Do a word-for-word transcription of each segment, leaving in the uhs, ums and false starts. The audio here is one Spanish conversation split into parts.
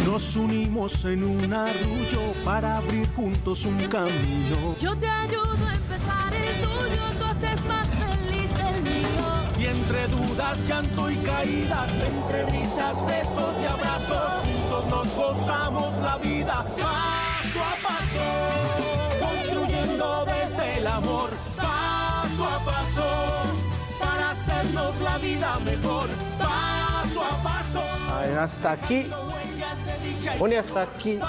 Nos unimos en un arrullo para abrir juntos un camino. Yo te ayudo a empezar el tuyo, tú haces más feliz el mío. Y entre dudas, llanto y caídas, entre risas, besos y abrazos, juntos nos gozamos la vida paso a paso, construyendo desde el amor paso a paso, para hacernos la vida mejor paso a paso. A ver, hasta aquí. Pone hasta aquí.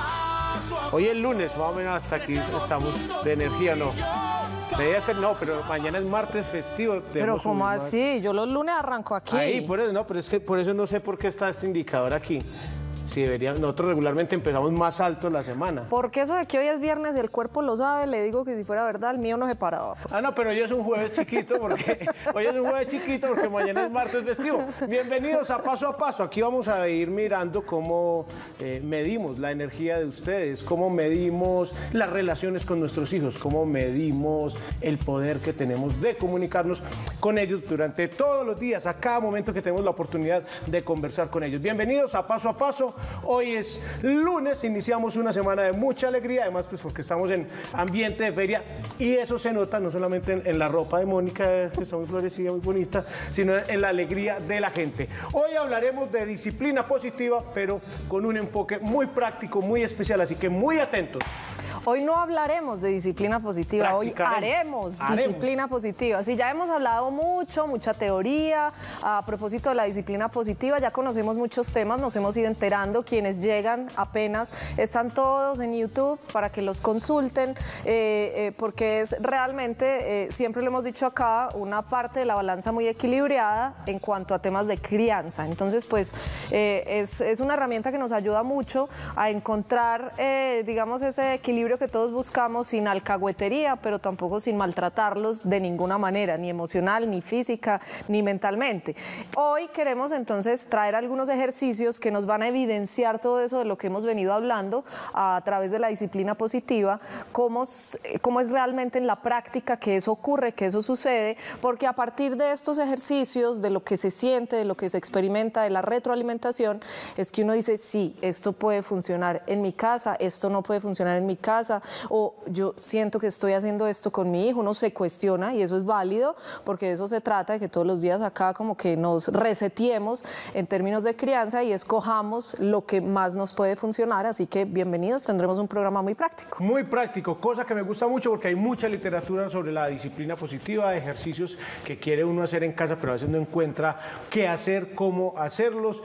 Hoy es lunes, más o menos hasta aquí estamos de energía, ¿no? Debería ser, no, pero mañana es martes festivo. Pero ¿cómo así? Yo los lunes arranco aquí. Ahí, por eso, no, pero es que por eso no sé por qué está este indicador aquí. Sí, debería, nosotros regularmente empezamos más alto la semana. Porque eso de que hoy es viernes y el cuerpo lo sabe, le digo que si fuera verdad, el mío no se paraba. Ah, no, pero hoy es un jueves chiquito, porque hoy es un jueves chiquito porque mañana es martes festivo. Bienvenidos a Paso a Paso. Aquí vamos a ir mirando cómo eh, medimos la energía de ustedes, cómo medimos las relaciones con nuestros hijos, cómo medimos el poder que tenemos de comunicarnos con ellos durante todos los días, a cada momento que tenemos la oportunidad de conversar con ellos. Bienvenidos a Paso a Paso. Hoy es lunes, iniciamos una semana de mucha alegría, además pues porque estamos en ambiente de feria y eso se nota no solamente en, en la ropa de Mónica, que está muy florecida, muy bonita, sino en la alegría de la gente. Hoy hablaremos de disciplina positiva, pero con un enfoque muy práctico, muy especial, así que muy atentos. Hoy no hablaremos de disciplina positiva, hoy haremos, haremos disciplina positiva. Sí, ya hemos hablado mucho, mucha teoría a propósito de la disciplina positiva, ya conocemos muchos temas, nos hemos ido enterando, quienes llegan apenas están todos en YouTube para que los consulten, eh, eh, porque es realmente, eh, siempre lo hemos dicho acá, una parte de la balanza muy equilibrada en cuanto a temas de crianza. Entonces, pues, eh, es, es una herramienta que nos ayuda mucho a encontrar, eh, digamos, ese equilibrio que todos buscamos sin alcahuetería, pero tampoco sin maltratarlos de ninguna manera, ni emocional, ni física, ni mentalmente. Hoy queremos entonces traer algunos ejercicios que nos van a evidenciar todo eso de lo que hemos venido hablando a través de la disciplina positiva, cómo, cómo es realmente en la práctica que eso ocurre, que eso sucede, porque a partir de estos ejercicios, de lo que se siente, de lo que se experimenta, de la retroalimentación, es que uno dice, sí, esto puede funcionar en mi casa, esto no puede funcionar en mi casa, o yo siento que estoy haciendo esto con mi hijo. Uno se cuestiona y eso es válido, porque de eso se trata, de que todos los días acá como que nos resetiemos en términos de crianza y escojamos lo que más nos puede funcionar. Así que bienvenidos, tendremos un programa muy práctico. Muy práctico, cosa que me gusta mucho porque hay mucha literatura sobre la disciplina positiva, ejercicios que quiere uno hacer en casa, pero a veces no encuentra qué hacer, cómo hacerlos.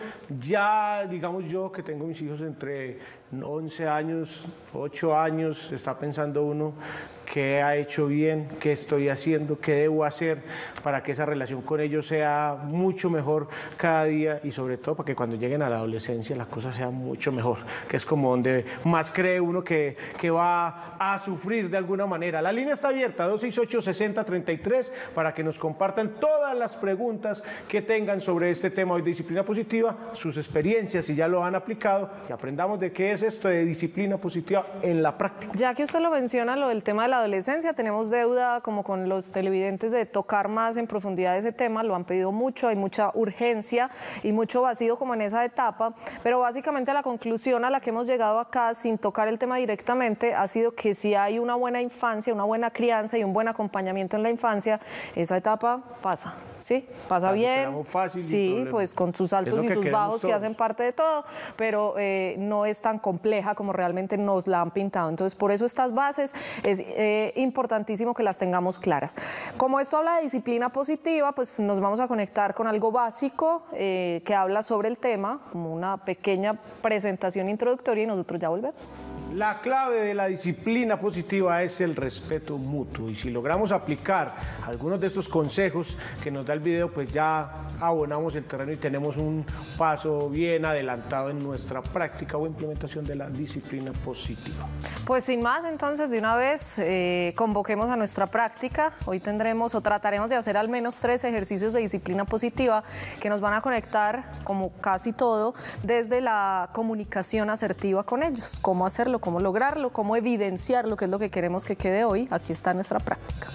Ya, digamos yo que tengo mis hijos entre once años, ocho años, está pensando uno qué ha hecho bien, qué estoy haciendo, qué debo hacer para que esa relación con ellos sea mucho mejor cada día y sobre todo para que cuando lleguen a la adolescencia las cosas sean mucho mejor, que es como donde más cree uno que, que va a sufrir de alguna manera. La línea está abierta, dos seis ocho, seis cero tres tres, para que nos compartan todas las preguntas que tengan sobre este tema hoy de disciplina positiva, sus experiencias, si ya lo han aplicado, y aprendamos de qué es esto de disciplina positiva en la práctica. Ya que usted lo menciona, lo del tema de la adolescencia, tenemos deuda como con los televidentes de tocar más en profundidad ese tema, lo han pedido mucho, hay mucha urgencia y mucho vacío como en esa etapa, pero básicamente la conclusión a la que hemos llegado acá, sin tocar el tema directamente, ha sido que si hay una buena infancia, una buena crianza y un buen acompañamiento en la infancia, esa etapa pasa, ¿sí? Pasa bien, fácil, sí, pues con sus altos y sus bajos todos, que hacen parte de todo, pero eh, no es tan compleja como realmente nos la han pintado. Entonces, por eso estas bases es eh, importantísimo que las tengamos claras. Como esto habla de disciplina positiva, pues nos vamos a conectar con algo básico eh, que habla sobre el tema, como una pequeña presentación introductoria, y nosotros ya volvemos. La clave de la disciplina positiva es el respeto mutuo, y si logramos aplicar algunos de estos consejos que nos da el video, pues ya abonamos el terreno y tenemos un paso bien adelantado en nuestra práctica o implementación de la disciplina positiva. Pues sin más, entonces, de una vez eh, convoquemos a nuestra práctica. Hoy tendremos o trataremos de hacer al menos tres ejercicios de disciplina positiva que nos van a conectar, como casi todo, desde la comunicación asertiva con ellos. Cómo hacerlo, cómo lograrlo, cómo evidenciarlo, que es lo que queremos que quede hoy. Aquí está nuestra práctica.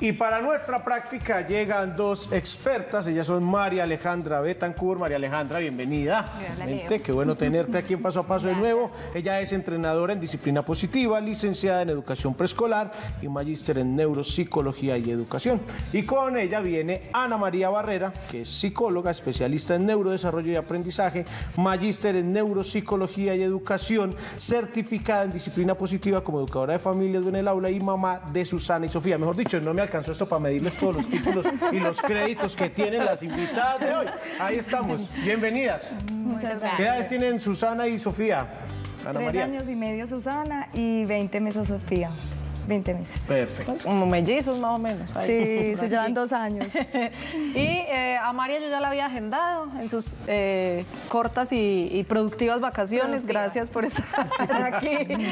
Y para nuestra práctica llegan dos expertas, ellas son María Alejandra Betancourt. María Alejandra, bienvenida. Hola, qué bueno tenerte aquí en Paso a Paso de nuevo. Ella es entrenadora en disciplina positiva, licenciada en educación preescolar y magíster en neuropsicología y educación. Y con ella viene Ana María Barrera, que es psicóloga, especialista en neurodesarrollo y aprendizaje, magíster en neuropsicología y educación, certificada en disciplina positiva como educadora de familias en el aula y mamá de Susana y Sofía. Mejor dicho, no me alcanzó esto para medirles todos los títulos y los créditos que tienen las invitadas de hoy. Ahí estamos. Bienvenidas. Muchas gracias. ¿Qué edades tienen Susana y Sofía? Ana Tres María. años y medio Susana y veinte meses Sofía. veinte meses. Perfecto. Como mellizos más o menos. Ahí. Sí, se llevan dos años. Y eh, a María yo ya la había agendado en sus eh, cortas y, y productivas vacaciones. Productivas. Gracias por estar aquí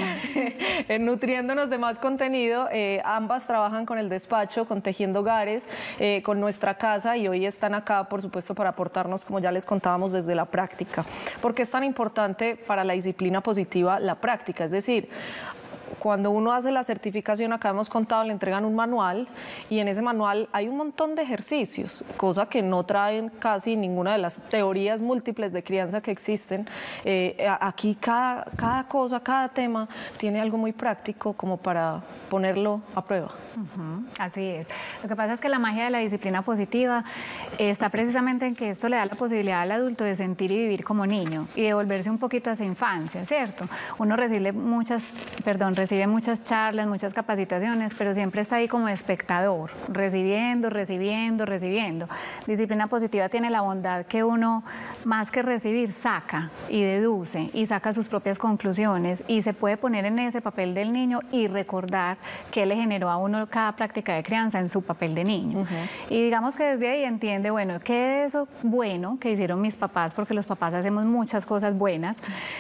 eh, nutriéndonos de más contenido. Eh, ambas trabajan con el despacho, con Tejiendo Hogares, eh, con Nuestra Casa, y hoy están acá, por supuesto, para aportarnos, como ya les contábamos, desde la práctica. ¿Por qué es tan importante para la disciplina positiva la práctica? Es decir, cuando uno hace la certificación, acá hemos contado, le entregan un manual y en ese manual hay un montón de ejercicios, cosa que no traen casi ninguna de las teorías múltiples de crianza que existen. Eh, aquí cada, cada cosa, cada tema tiene algo muy práctico como para ponerlo a prueba. Uh-huh. Así es. Lo que pasa es que la magia de la disciplina positiva está precisamente en que esto le da la posibilidad al adulto de sentir y vivir como niño y de volverse un poquito a esa infancia, ¿cierto? Uno recibe muchas, perdón, recibe muchas charlas, muchas capacitaciones, pero siempre está ahí como espectador, recibiendo, recibiendo, recibiendo. Disciplina positiva tiene la bondad que uno, más que recibir, saca y deduce y saca sus propias conclusiones y se puede poner en ese papel del niño y recordar qué le generó a uno cada práctica de crianza en su papel de niño. Uh-huh. Y digamos que desde ahí entiende, bueno, qué es eso bueno que hicieron mis papás, porque los papás hacemos muchas cosas buenas,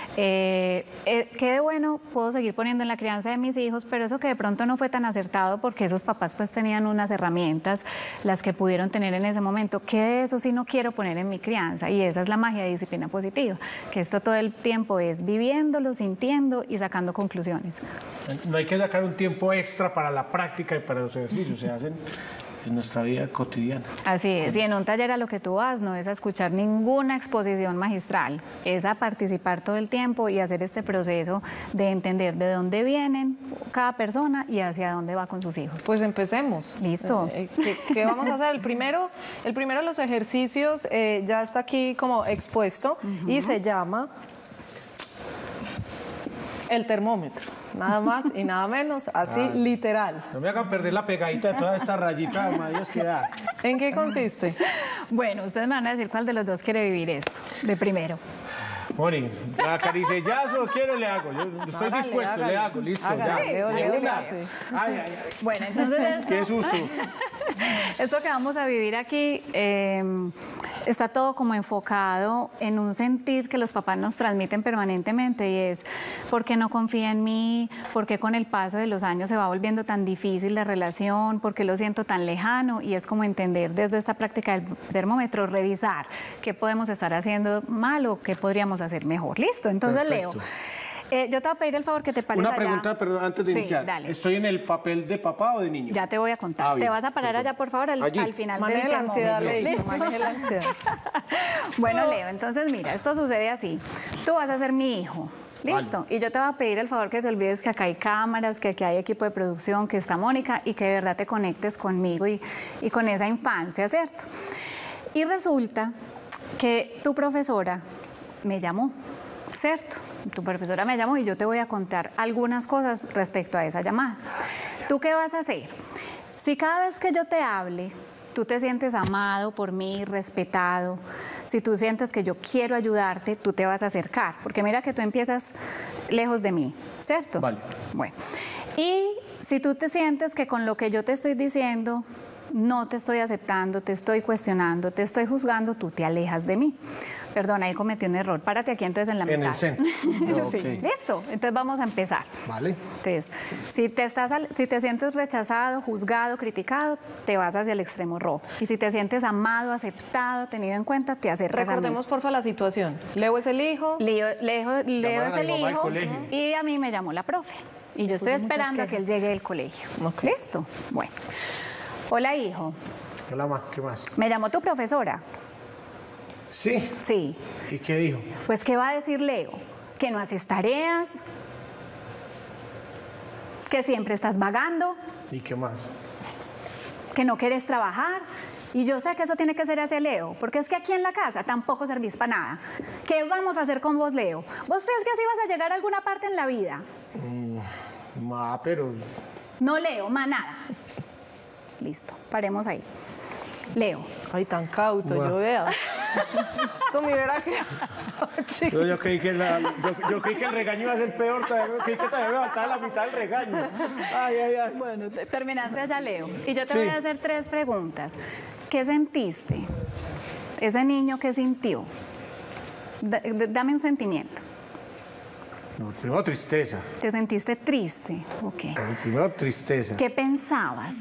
eh, eh, qué de bueno puedo seguir poniendo en la crianza de mis hijos, pero eso que de pronto no fue tan acertado porque esos papás pues tenían unas herramientas, las que pudieron tener en ese momento, qué de eso sí no quiero poner en mi crianza, y esa es la magia de disciplina positiva, que esto todo el tiempo es viviéndolo, sintiendo y sacando conclusiones. No hay que sacar un tiempo extra para la práctica y para los ejercicios, se hacen en nuestra vida cotidiana. Así es, y en un taller a lo que tú vas no es a escuchar ninguna exposición magistral, es a participar todo el tiempo y hacer este proceso de entender de dónde vienen cada persona y hacia dónde va con sus hijos. Pues empecemos. Listo. Eh, ¿qué, ¿Qué vamos a hacer? El primero, el primero de los ejercicios eh, ya está aquí como expuesto, uh-huh, y se llama el termómetro. Nada más y nada menos, así ah, literal. No me hagan perder la pegadita de toda esta rayita, Dios, que da. ¿En qué consiste? Bueno, ustedes me van a decir cuál de los dos quiere vivir esto, de primero. Moni, acaricellazo quiero, le hago. Yo estoy hágale, dispuesto, hágale. Le hago, listo. Hágale, ya. Leo, Leo, Leo, ay, ay, ay. Bueno, entonces esto, qué susto. Esto que vamos a vivir aquí eh, está todo como enfocado en un sentir que los papás nos transmiten permanentemente, y es ¿por qué no confía en mí? ¿Por qué con el paso de los años se va volviendo tan difícil la relación? ¿Por qué lo siento tan lejano? Y es como entender desde esta práctica del termómetro, revisar qué podemos estar haciendo mal o qué podríamos hacer mejor. ¿Listo? Entonces, perfecto. Leo, eh, yo te voy a pedir el favor que te pares Una pregunta, allá. Perdón, antes de sí, iniciar. Dale. ¿Estoy en el papel de papá o de niño? Ya te voy a contar. Ah, te vas a parar perdón. allá, por favor, al, al final maneje del la ansiedad, Leo. Maneje la ansiedad. Bueno, Leo, entonces mira, esto sucede así. Tú vas a ser mi hijo. Listo, vale. Y yo te voy a pedir el favor que te olvides que acá hay cámaras, que aquí hay equipo de producción, que está Mónica, y que de verdad te conectes conmigo y, y con esa infancia, ¿cierto? Y resulta que tu profesora me llamó, ¿cierto? Tu profesora me llamó y yo te voy a contar algunas cosas respecto a esa llamada. ¿Tú qué vas a hacer? Si cada vez que yo te hable, tú te sientes amado por mí, respetado, si tú sientes que yo quiero ayudarte, tú te vas a acercar, porque mira que tú empiezas lejos de mí, ¿cierto? Vale. Bueno, y si tú te sientes que con lo que yo te estoy diciendo no te estoy aceptando, te estoy cuestionando, te estoy juzgando, tú te alejas de mí. Perdón, ahí cometí un error. Párate aquí entonces en la mitad. En el centro. No, sí. Okay. Listo. Entonces vamos a empezar. Vale. Entonces, si te, estás, si te sientes rechazado, juzgado, criticado, te vas hacia el extremo rojo. Y si te sientes amado, aceptado, tenido en cuenta, te acercas. Recordemos, porfa, la situación. Leo es el hijo. Leo, Leo, Leo es el hijo. Y a mí me llamó la profe. Y yo estoy esperando a que él llegue del colegio. Okay. ¿Listo? Bueno. Hola, hijo. Hola, ma, ¿qué más? Me llamó tu profesora. Sí. Sí. ¿Y qué dijo? Pues, ¿qué va a decir Leo? Que no haces tareas, que siempre estás vagando, ¿Y qué más? que no quieres trabajar. Y yo sé que eso tiene que ser hacia Leo, porque es que aquí en la casa tampoco servís para nada. ¿Qué vamos a hacer con vos, Leo? ¿Vos crees que así vas a llegar a alguna parte en la vida? Mm, ma, pero... No, Leo, más nada. Listo, paremos ahí. Leo. Ay, tan cauto, Bueno. yo vea. Esto me hubiera quedado, chico. Yo, yo, creí que la- yo, yo creí que el regaño iba a ser peor, todavía, creí que todavía me faltaba la mitad del regaño. Ay, ay, ay. Bueno, te- terminaste allá, Leo. Y yo te Sí. voy a hacer tres preguntas. ¿Qué sentiste? Ese niño, ¿qué sintió? Da- d- dame un sentimiento. No, primero tristeza. ¿Te sentiste triste? Ok. No, primero tristeza. ¿Qué pensabas?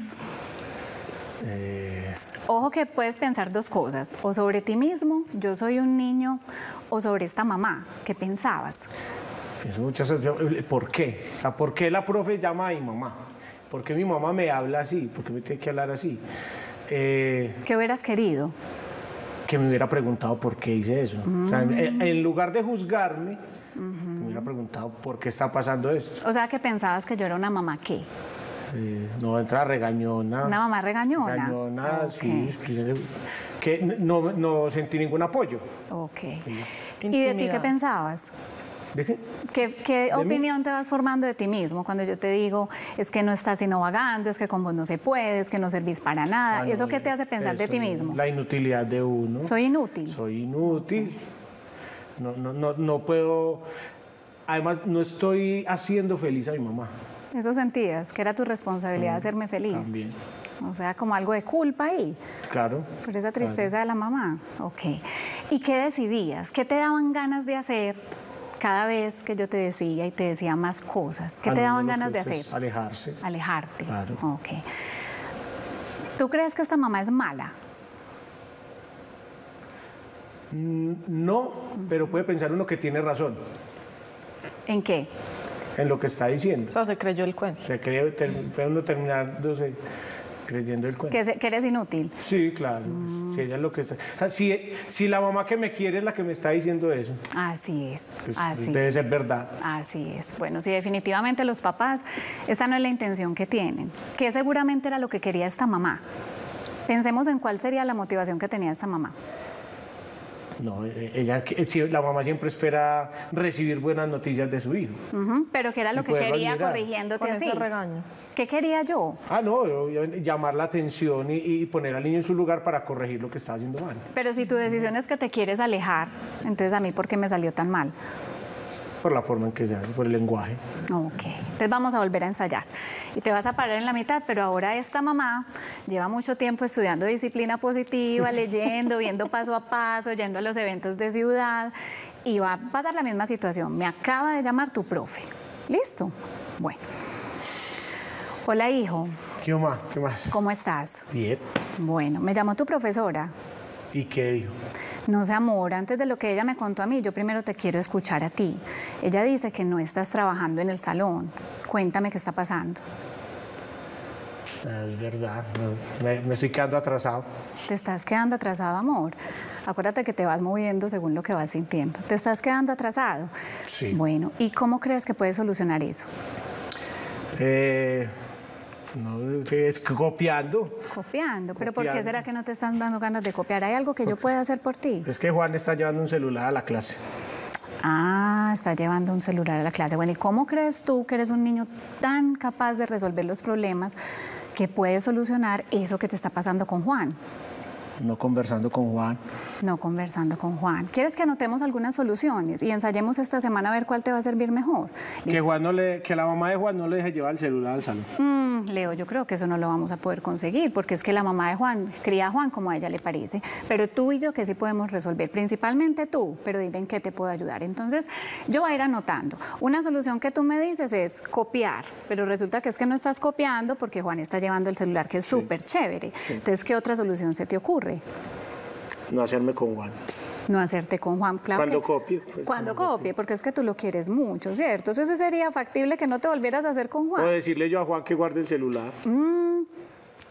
Eh, Ojo que puedes pensar dos cosas, o sobre ti mismo, yo soy un niño, o sobre esta mamá. ¿Qué pensabas? pienso muchas yo, ¿por qué? O sea, ¿por qué la profe llama a mi mamá? ¿Por qué mi mamá me habla así? ¿Por qué me tiene que hablar así? Eh, ¿Qué hubieras querido? que me hubiera preguntado por qué hice eso. O sea, en, en lugar de juzgarme, me hubiera preguntado por qué está pasando esto. O sea, que pensabas que yo era una mamá, ¿qué? Eh, no entra regañona. ¿Una mamá regañona? Regañona, Ok. sí. Que no, no sentí ningún apoyo. Ok. ¿Y de ti Intimidad. qué pensabas? ¿De qué? ¿Qué, qué mí? opinión te vas formando de ti mismo cuando yo te digo es que no estás sino vagando, es que con vos no se puede, es que no servís para nada? Ah, no, ¿Eso qué te hace pensar de eso, ti mismo? La inutilidad de uno. Soy inútil. Soy inútil. No, no, no, no puedo. Además, no estoy haciendo feliz a mi mamá. Eso sentías, que era tu responsabilidad hacerme feliz. También. O sea, como algo de culpa ahí, Claro. por esa tristeza de la mamá. Ok. ¿Y qué decidías? ¿Qué te daban ganas de hacer cada vez que yo te decía y te decía más cosas? ¿Qué Ah, te no, daban lo ganas que de es hacer? Alejarse. Alejarte. Claro. Ok. ¿Tú crees que esta mamá es mala? Mm, No, pero puede pensar uno que tiene razón ¿En qué? en lo que está diciendo. O sea, se creyó el cuento. O sea, cree, ter- puede uno terminar no sé, creyendo el cuento. Que, se- que eres inútil. Sí, claro. Si ella es lo que está. O sea, si, si la mamá que me quiere es la que me está diciendo eso, Así es. pues Así debe es. ser verdad. Así es. Bueno, sí, definitivamente los papás, esta no es la intención que tienen. Que seguramente era lo que quería esta mamá. Pensemos en cuál sería la motivación que tenía esta mamá. No, eh, ella, que- sí, la mamá siempre espera recibir buenas noticias de su hijo. Ujú, pero que era lo Y que poderlo quería admirar. corrigiéndote Con así. ese regaño. ¿Qué quería yo? Ah, no, obviamente, llamar la atención y, y poner al niño en su lugar para corregir lo que está haciendo mal. Pero si tu decisión es que te quieres alejar, entonces a mí, ¿por qué me salió tan mal? Por la forma en que se hace, por el lenguaje. Ok, entonces vamos a volver a ensayar. Y te vas a parar en la mitad, pero ahora esta mamá lleva mucho tiempo estudiando disciplina positiva, leyendo, viendo paso a paso, yendo a los eventos de ciudad, y va a pasar la misma situación. Me acaba de llamar tu profe. ¿Listo? Bueno. Hola, hijo. ¿Qué más? ¿Qué más? ¿Cómo estás? Bien. Bueno, me llamó tu profesora. ¿Y qué dijo? No sé, amor, antes de lo que ella me contó a mí, yo primero te quiero escuchar a ti. Ella dice que no estás trabajando en el salón. Cuéntame qué está pasando. Es verdad, no, me, me estoy quedando atrasado. Te estás quedando atrasado, amor. Acuérdate que te vas moviendo según lo que vas sintiendo. Te estás quedando atrasado. Sí. Bueno, ¿y cómo crees que puedes solucionar eso? Eh, no, que es copiando. Copiando. ¿Pero por qué Copiando. será que no te están dando ganas de copiar? ¿Hay algo que yo pueda hacer por ti? Es que Juan está llevando un celular a la clase. Ah, está llevando un celular a la clase. Bueno, ¿y cómo crees tú que eres un niño tan capaz de resolver los problemas que puedes solucionar eso que te está pasando con Juan? No conversando con Juan. No conversando con Juan. ¿Quieres que anotemos algunas soluciones y ensayemos esta semana a ver cuál te va a servir mejor? Que Juan no le, que la mamá de Juan no le deje llevar el celular al salón. Mm, Leo, yo creo que eso no lo vamos a poder conseguir porque es que la mamá de Juan cría a Juan como a ella le parece, pero tú y yo que sí podemos resolver, principalmente tú, pero dime en qué te puedo ayudar. Entonces, yo voy a ir anotando. Una solución que tú me dices es copiar, pero resulta que es que no estás copiando porque Juan está llevando el celular, que es súper chévere. Entonces, ¿qué otra solución se te ocurre? No hacerme con Juan. No hacerte con Juan, claro. Cuando que- copie, pues, Cuando cuando copie, porque es que tú lo quieres mucho, ¿cierto? Entonces sería factible que no te volvieras a hacer con O Juan. decirle yo a Juan que guarde el celular. Mm,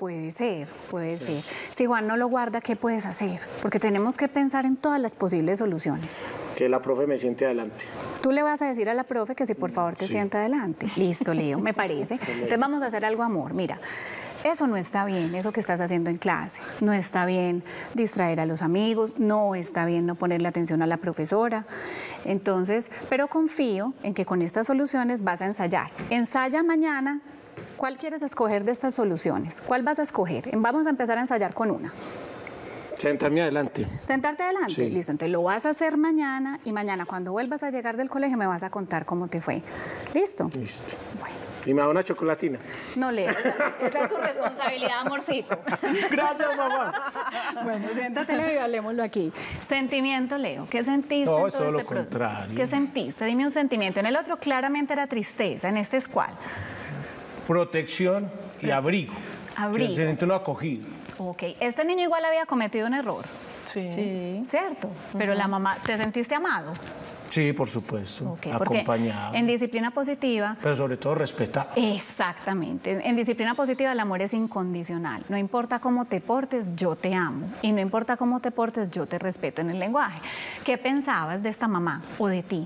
Puede ser, puede sí. ser. Si Juan no lo guarda, ¿qué puedes hacer? Porque tenemos que pensar en todas las posibles soluciones. Que la profe me siente adelante. Tú le vas a decir a la profe que si por favor te sí. sienta adelante. Listo, Leo, me parece. Entonces vamos a hacer algo, amor. Mira, eso no está bien, eso que estás haciendo en clase. No está bien distraer a los amigos, no está bien no ponerle atención a la profesora. Entonces, pero confío en que con estas soluciones vas a ensayar. Ensaya mañana. ¿Cuál quieres escoger de estas soluciones? ¿Cuál vas a escoger? Vamos a empezar a ensayar con una. Sentarme adelante. ¿Sentarte adelante? Sí. Listo, entonces lo vas a hacer mañana y mañana cuando vuelvas a llegar del colegio me vas a contar cómo te fue. ¿Listo? Listo. Bueno. Y me da una chocolatina. No, Leo, esa, esa es tu responsabilidad, amorcito. Gracias, mamá. Bueno, siéntate, Leo, y hablemoslo aquí. Sentimiento, Leo, ¿qué sentiste? No, en es todo todo lo este producto? contrario. ¿Qué sentiste? Dime un sentimiento. En el otro claramente era tristeza, en este es ¿cuál? Protección y abrigo. Abrigo. Se siente uno acogido. Ok, este niño igual había cometido un error. Sí. Sí. ¿Cierto? Pero la mamá, ¿te sentiste amado? Sí, por supuesto. Ok, porque acompañado. en disciplina positiva... Pero sobre todo respetado. Exactamente. En, en disciplina positiva el amor es incondicional. No importa cómo te portes, yo te amo. Y no importa cómo te portes, yo te respeto en el lenguaje. ¿Qué pensabas de esta mamá o de ti?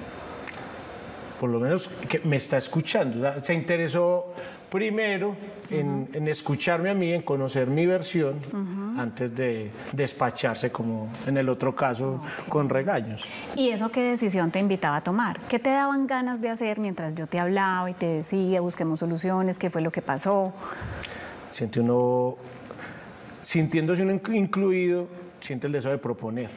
Por lo menos que me está escuchando. O sea, se interesó primero en, uh-huh. en escucharme a mí, en conocer mi versión, uh-huh. antes de despacharse como en el otro caso, okay. con regaños. ¿Y eso qué decisión te invitaba a tomar? ¿Qué te daban ganas de hacer mientras yo te hablaba y te decía, busquemos soluciones, qué fue lo que pasó? Siente uno, sintiéndose uno incluido, siente el deseo de proponer.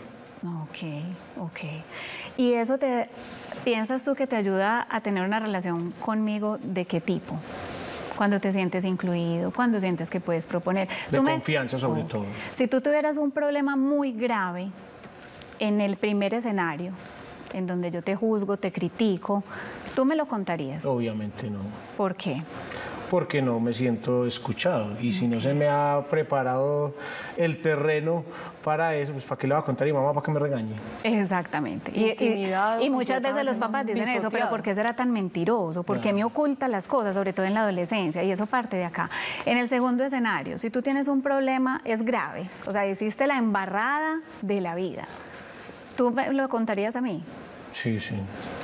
Ok, ok. ¿Y eso te, piensas tú que te ayuda a tener una relación conmigo de qué tipo? Cuando te sientes incluido, cuando sientes que puedes proponer. De Tú confianza me... sobre okay. todo. Si tú tuvieras un problema muy grave en el primer escenario, en donde yo te juzgo, te critico, ¿tú me lo contarías? Obviamente no. ¿Por qué? Porque no me siento escuchado y si no se me ha preparado el terreno para eso, pues ¿para qué le voy a contar a mi mamá para que me regañe? Exactamente. Y, y, y muchas veces los papás dicen eso, pero ¿por qué será tan mentiroso? ¿Por qué claro. me oculta las cosas, sobre todo en la adolescencia? Y eso parte de acá. En el segundo escenario, si tú tienes un problema, es grave. O sea, hiciste la embarrada de la vida. ¿Tú me lo contarías a mí? Sí, sí.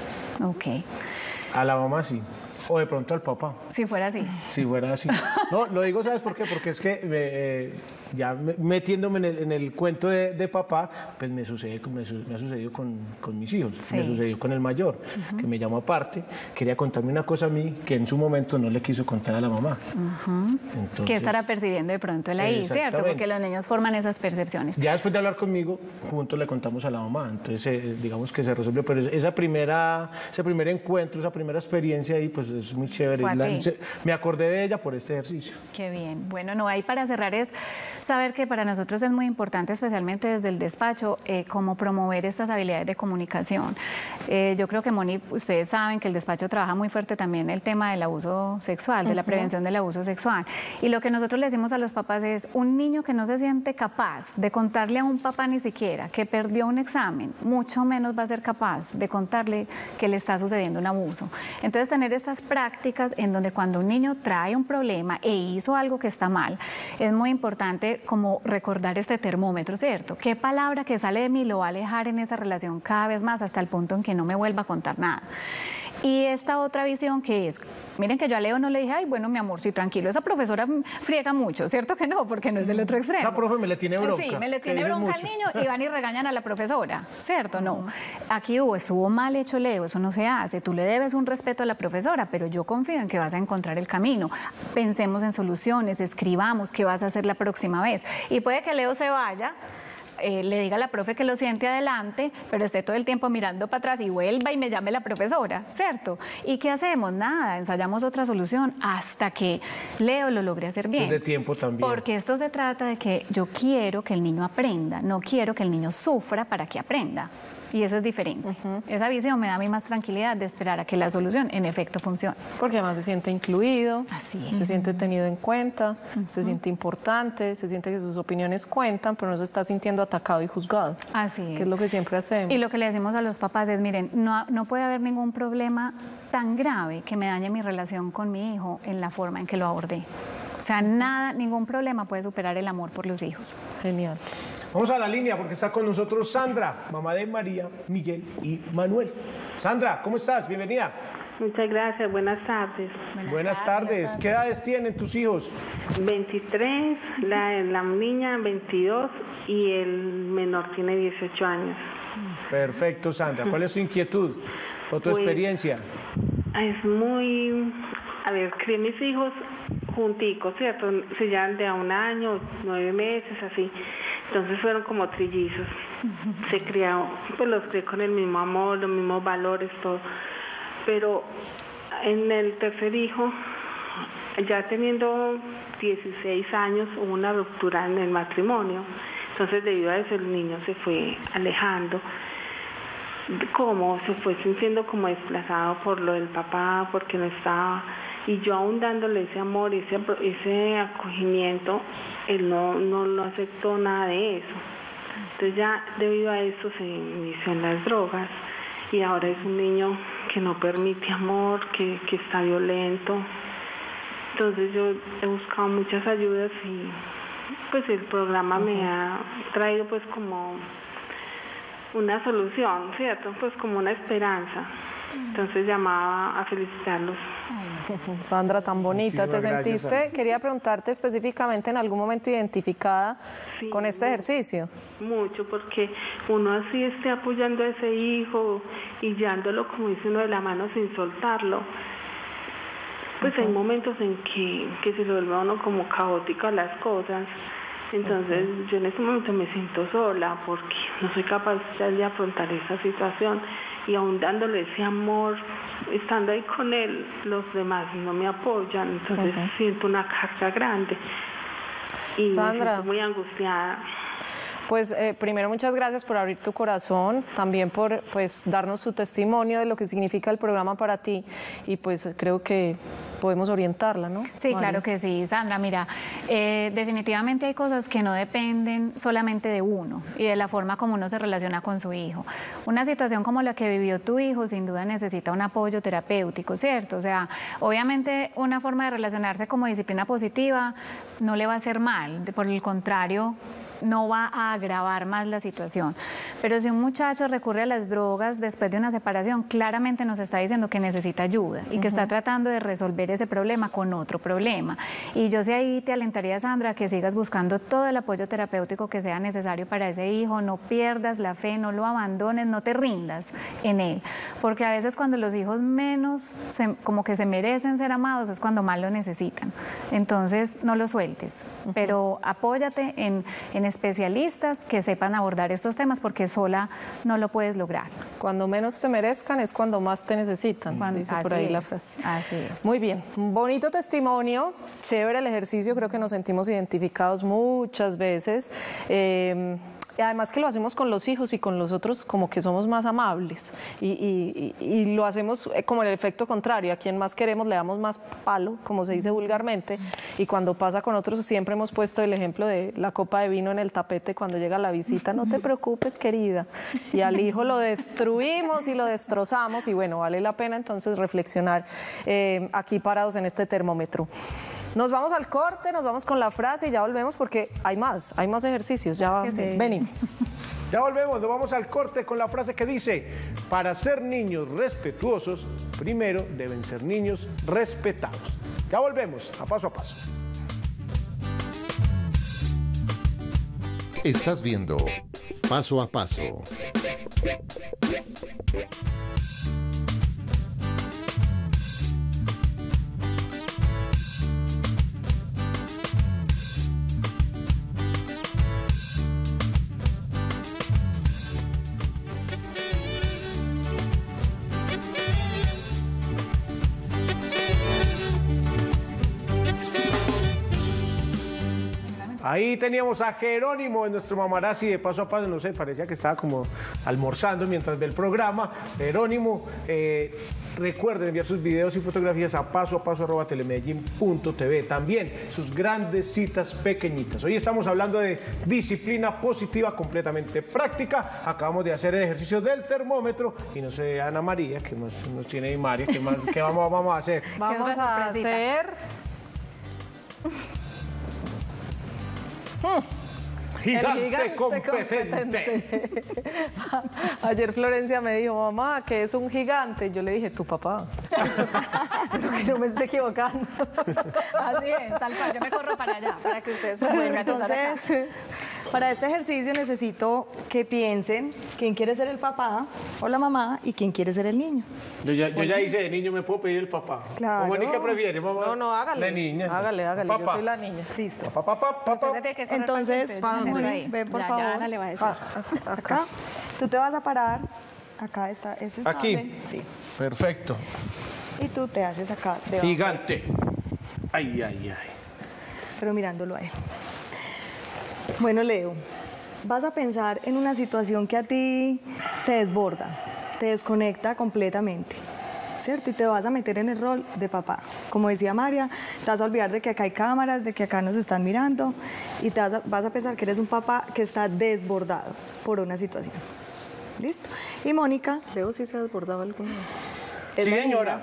Ok. A la mamá sí. O de pronto al papá. Si fuera así. Si fuera así. No, lo digo, ¿sabes por qué? Porque es que eh, ya metiéndome en el, en el cuento de, de papá, pues me, sucede, me, me ha sucedido con, con mis hijos. Sí. Me sucedió con el mayor, uh-huh. que me llamó aparte, quería contarme una cosa a mí que en su momento no le quiso contar a la mamá. Uh-huh. Entonces, ¿qué estará percibiendo de pronto él ahí, cierto? Porque los niños forman esas percepciones. Ya después de hablar conmigo, juntos le contamos a la mamá. Entonces, eh, digamos que se resolvió. Pero esa primera, ese primer encuentro, esa primera experiencia ahí, pues es muy chévere. La, se, me acordé de ella por este ejercicio. Qué bien. Bueno, no, ahí para cerrar es saber que para nosotros es muy importante, especialmente desde el despacho, eh, cómo promover estas habilidades de comunicación. Eh, yo creo que, Moni, ustedes saben que el despacho trabaja muy fuerte también el tema del abuso sexual, uh-huh. de la prevención del abuso sexual. Y lo que nosotros le decimos a los papás es, un niño que no se siente capaz de contarle a un papá ni siquiera que perdió un examen, mucho menos va a ser capaz de contarle que le está sucediendo un abuso. Entonces, tener estas prácticas en donde cuando un niño trae un problema e hizo algo que está mal, es muy importante como recordar este termómetro, ¿cierto? ¿Qué palabra que sale de mí lo va a alejar en esa relación cada vez más hasta el punto en que no me vuelva a contar nada? Y esta otra visión que es, miren que yo a Leo no le dije, ay, bueno, mi amor, sí, tranquilo, esa profesora friega mucho, ¿cierto que no? Porque no es del otro extremo. Esa profe me le tiene bronca. Sí, me le tiene bronca al niño y van y regañan a la profesora, ¿cierto? No. Aquí hubo, estuvo mal hecho Leo, eso no se hace, tú le debes un respeto a la profesora, pero yo confío en que vas a encontrar el camino. Pensemos en soluciones, escribamos qué vas a hacer la próxima vez. Y puede que Leo se vaya, Eh, le diga a la profe que lo siente adelante, pero esté todo el tiempo mirando para atrás y vuelva y me llame la profesora, ¿cierto? ¿Y qué hacemos? Nada, ensayamos otra solución hasta que Leo lo logre hacer bien. Es de tiempo también. Porque esto se trata de que yo quiero que el niño aprenda, no quiero que el niño sufra para que aprenda. Y eso es diferente. Uh-huh. Esa visión me da a mí más tranquilidad de esperar a que la solución en efecto funcione. Porque además se siente incluido, así es. Se siente tenido en cuenta, uh-huh. se siente importante, se siente que sus opiniones cuentan, pero no se está sintiendo atacado y juzgado. Así es. Que es lo que siempre hacemos. Y lo que le decimos a los papás es, miren, no, no puede haber ningún problema tan grave que me dañe mi relación con mi hijo en la forma en que lo abordé. sea, nada, ningún problema puede superar el amor por los hijos. Genial. Vamos a la línea porque está con nosotros Sandra, mamá de María, Miguel y Manuel. Sandra, ¿cómo estás? Bienvenida. Muchas gracias, buenas tardes. Buenas, buenas tardes. tardes. ¿Qué edades tienen tus hijos? veintitrés, la, la niña veintidós y el menor tiene dieciocho años. Perfecto, Sandra. ¿Cuál es tu inquietud o tu pues, experiencia? Es muy... A ver, crié mis hijos junticos, ¿cierto? Se llevan de a un año, nueve meses, así. Entonces fueron como trillizos. Se criaron, pues los crié con el mismo amor, los mismos valores, todo. Pero en el tercer hijo, ya teniendo dieciséis años, hubo una ruptura en el matrimonio. Entonces, debido a eso, el niño se fue alejando. ¿Cómo? Se fue sintiendo como desplazado por lo del papá, porque no estaba... Y yo aún dándole ese amor, ese, ese acogimiento, él no, no, no aceptó nada de eso. Entonces ya debido a eso se inició en las drogas y ahora es un niño que no permite amor, que, que está violento. Entonces yo he buscado muchas ayudas y pues el programa uh-huh. me ha traído pues como una solución, ¿cierto? Pues como una esperanza. Entonces llamaba a felicitarlos. Sandra, tan bonita. ¿Te sentiste? Gracias, quería preguntarte específicamente en algún momento identificada sí, con este ejercicio. Mucho, porque uno así esté apoyando a ese hijo y guiándolo, como dice uno, de la mano sin soltarlo. Pues uh-huh. hay momentos en que, que se le vuelve a uno como caóticas las cosas. Entonces uh-huh. yo en este momento me siento sola porque no soy capaz de afrontar esa situación. Y aún dándole ese amor, estando ahí con él, los demás no me apoyan, entonces uh-huh. siento una carga grande y Sandra, me siento muy angustiada. Pues eh, primero muchas gracias por abrir tu corazón, también por pues darnos tu testimonio de lo que significa el programa para ti y pues creo que podemos orientarla, ¿no? Sí, María. Claro que sí, Sandra. Mira, eh, definitivamente hay cosas que no dependen solamente de uno y de la forma como uno se relaciona con su hijo. Una situación como la que vivió tu hijo sin duda necesita un apoyo terapéutico, ¿cierto? O sea, obviamente una forma de relacionarse como disciplina positiva no le va a hacer mal, por el contrario, no va a agravar más la situación. Pero si un muchacho recurre a las drogas después de una separación, claramente nos está diciendo que necesita ayuda y que uh-huh. está tratando de resolver ese problema con otro problema. Y yo sí ahí te alentaría, Sandra, que sigas buscando todo el apoyo terapéutico que sea necesario para ese hijo, no pierdas la fe, no lo abandones, no te rindas en él. Porque a veces cuando los hijos menos, se, como que se merecen ser amados, es cuando más lo necesitan. Entonces, no lo sueltes, uh-huh. pero apóyate en, en especialistas que sepan abordar estos temas porque sola no lo puedes lograr. Cuando menos te merezcan es cuando más te necesitan, cuando, dice por ahí es, la frase. Así es. Muy bien, un bonito testimonio, chévere el ejercicio, creo que nos sentimos identificados muchas veces. Eh, Y además que lo hacemos con los hijos y con los otros como que somos más amables y, y, y, y lo hacemos como el efecto contrario, a quien más queremos le damos más palo, como se dice vulgarmente, y cuando pasa con otros siempre hemos puesto el ejemplo de la copa de vino en el tapete cuando llega la visita, no te preocupes querida, y al hijo lo destruimos y lo destrozamos y bueno, vale la pena entonces reflexionar eh, aquí parados en este termómetro. Nos vamos al corte, nos vamos con la frase y ya volvemos porque hay más, hay más ejercicios, ya sí. venimos. Ya volvemos, nos vamos al corte con la frase que dice, para ser niños respetuosos, primero deben ser niños respetados. Ya volvemos, a paso a paso. Estás viendo Paso a Paso. Ahí teníamos a Jerónimo en nuestro Mamarazzi de Paso a Paso, no sé, parecía que estaba como almorzando mientras ve el programa. Jerónimo, eh, recuerden enviar sus videos y fotografías a paso a paso arroba telemedellín punto tv. También sus grandes citas pequeñitas. Hoy estamos hablando de disciplina positiva completamente práctica. Acabamos de hacer el ejercicio del termómetro y no sé, Ana María, ¿qué más nos tiene ahí María? ¿Qué, más, qué vamos, vamos a hacer? Vamos a hacer... Gigante, El gigante competente. competente. Ayer Florencia me dijo, mamá, que es un gigante. Yo le dije, tu papá. Espero que no me esté equivocando. Así es, tal cual. Yo me corro para allá, para que ustedes me Bueno, puedan empezar acá. entonces, para este ejercicio necesito que piensen quién quiere ser el papá o la mamá y quién quiere ser el niño. Yo ya, yo ya hice de niño, me puedo pedir el papá. Claro. ¿O Mónica prefiere, mamá? No, no, hágale. De niña. Hágale, hágale. Papá. Yo soy la niña. Listo. Papá, papá, papá. Usted se tiene que correr Entonces, para que ustedes me Moni, sienten ahí. ven por Ya, favor. ya, Ana le va a decir. Ah, acá. Tú te vas a parar. Acá está. Ese es Aquí. Ave. Sí. Perfecto. Y tú te haces acá debajo, Gigante. Ay, ay, ay. pero mirándolo a él. Bueno, Leo, vas a pensar en una situación que a ti te desborda, te desconecta completamente, ¿cierto? Y te vas a meter en el rol de papá. Como decía María, te vas a olvidar de que acá hay cámaras, de que acá nos están mirando y te vas a, vas a pensar que eres un papá que está desbordado por una situación. ¿Listo? Y Mónica, Leo sí se ha desbordado alguna vez. Sí, señora.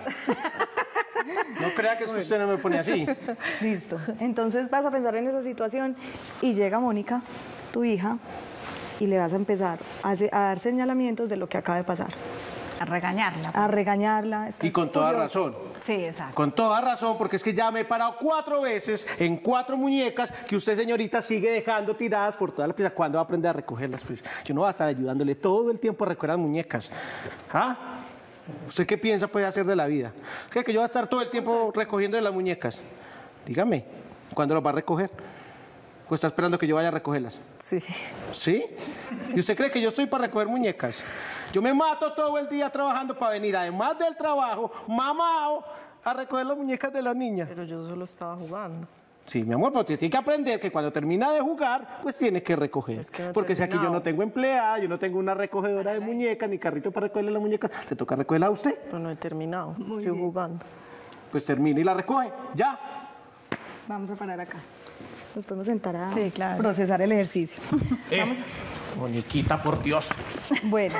No crea que es que usted no me pone así. listo. Entonces vas a pensar en esa situación y llega Mónica, tu hija, y le vas a empezar a, hacer- a dar señalamientos de lo que acaba de pasar. A regañarla. A regañarla. estás Y con toda furiosa. razón. Sí, exacto. Con toda razón, porque es que ya me he parado cuatro veces en cuatro muñecas que usted, señorita, sigue dejando tiradas por toda la pieza. ¿Cuándo va a aprender a recogerlas? Pues yo no voy a estar ayudándole todo el tiempo a recoger las muñecas. ¿Ah? ¿Usted qué piensa puede hacer de la vida? ¿Cree que yo voy a estar todo el tiempo recogiendo de las muñecas? Dígame, ¿cuándo las va a recoger? ¿O está esperando que yo vaya a recogerlas? Sí. ¿Sí? ¿Y usted cree que yo estoy para recoger muñecas? Yo me mato todo el día trabajando para venir, además del trabajo, mamao, a recoger las muñecas de la niña. Pero yo solo estaba jugando. Sí, mi amor, pero tiene que aprender que cuando termina de jugar, pues tiene que recoger. Es que no he Porque si aquí yo terminado. no tengo empleada, yo no tengo una recogedora de muñecas, ni carrito para recogerle las muñecas, le toca recogerla a usted. Pero no he terminado. Estoy jugando. Pues termina y la recoge, ya. Vamos a parar acá. Nos podemos sentar a Sí, claro. procesar el ejercicio. Eh, Moniquita, por Dios. Bueno,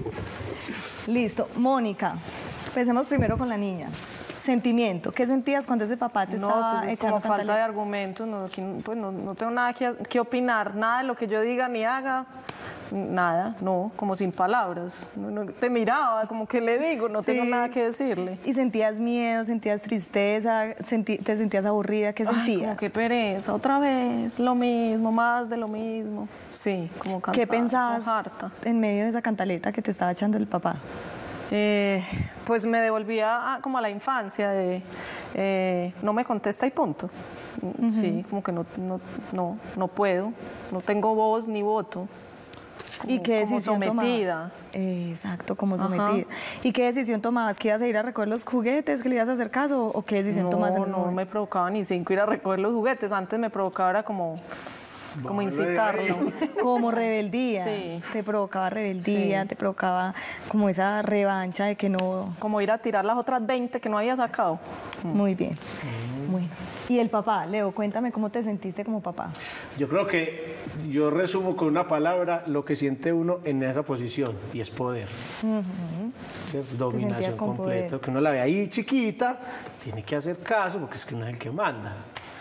listo. Mónica, empecemos primero con la niña. Sentimiento. ¿Qué sentías cuando ese papá te No, estaba pues es echando como tanta falta de leche? argumentos, no, aquí, pues no, no tengo nada que, que opinar, nada de lo que yo diga ni haga, nada, no, como sin palabras. No, no, te miraba, como que le digo, no tengo Sí. nada que decirle. ¿Y sentías miedo, sentías tristeza, senti- te sentías aburrida? ¿Qué Ay, sentías? como que pereza, otra vez, lo mismo, más de lo mismo. Sí, como cansada, ¿Qué pensabas como harta. en medio de esa cantaleta que te estaba echando el papá? Eh, pues me devolvía a- como a la infancia de eh, no me contesta y punto. Sí, como que no, no, no, no puedo, no tengo voz ni voto. ¿Y como- qué como decisión sometida. tomabas? Exacto, como Ajá. sometida. ¿Y qué decisión tomabas? ¿Que ibas a ir a recoger los juguetes, que le ibas a hacer caso o qué decisión No, tomaste en ese no momento? me provocaba ni cinco ir a recoger los juguetes. Antes me provocaba era como, como incitarlo. Como rebeldía. Sí. Te provocaba rebeldía, Sí. te provocaba como esa revancha de que no... Como ir a tirar las otras veinte que no había sacado. Muy bien. Bueno. Y el papá, Leo, cuéntame cómo te sentiste como papá. Yo creo que yo resumo con una palabra lo que siente uno en esa posición, y es poder. ¿Cierto? Dominación con completa. poder. Que uno la ve ahí chiquita, tiene que hacer caso porque es que uno es el que manda.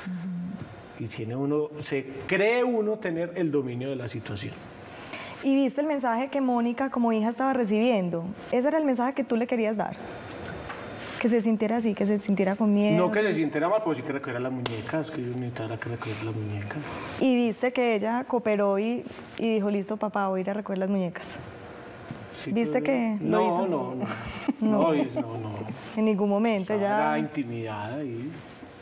Y tiene uno, se cree uno tener el dominio de la situación. ¿Y viste el mensaje que Mónica como hija estaba recibiendo? ¿Ese era el mensaje que tú le querías dar? Que se sintiera así, que se sintiera con miedo. No que se sintiera mal, pero sí que recoger las muñecas, que yo necesitara que recoger las muñecas. Y viste que ella cooperó y, y dijo, listo papá, voy a ir a recoger las muñecas. Sí, ¿Viste pero- que lo no, hizo? No, no, no. No, es- no, no. En ningún momento Era ella... intimidada y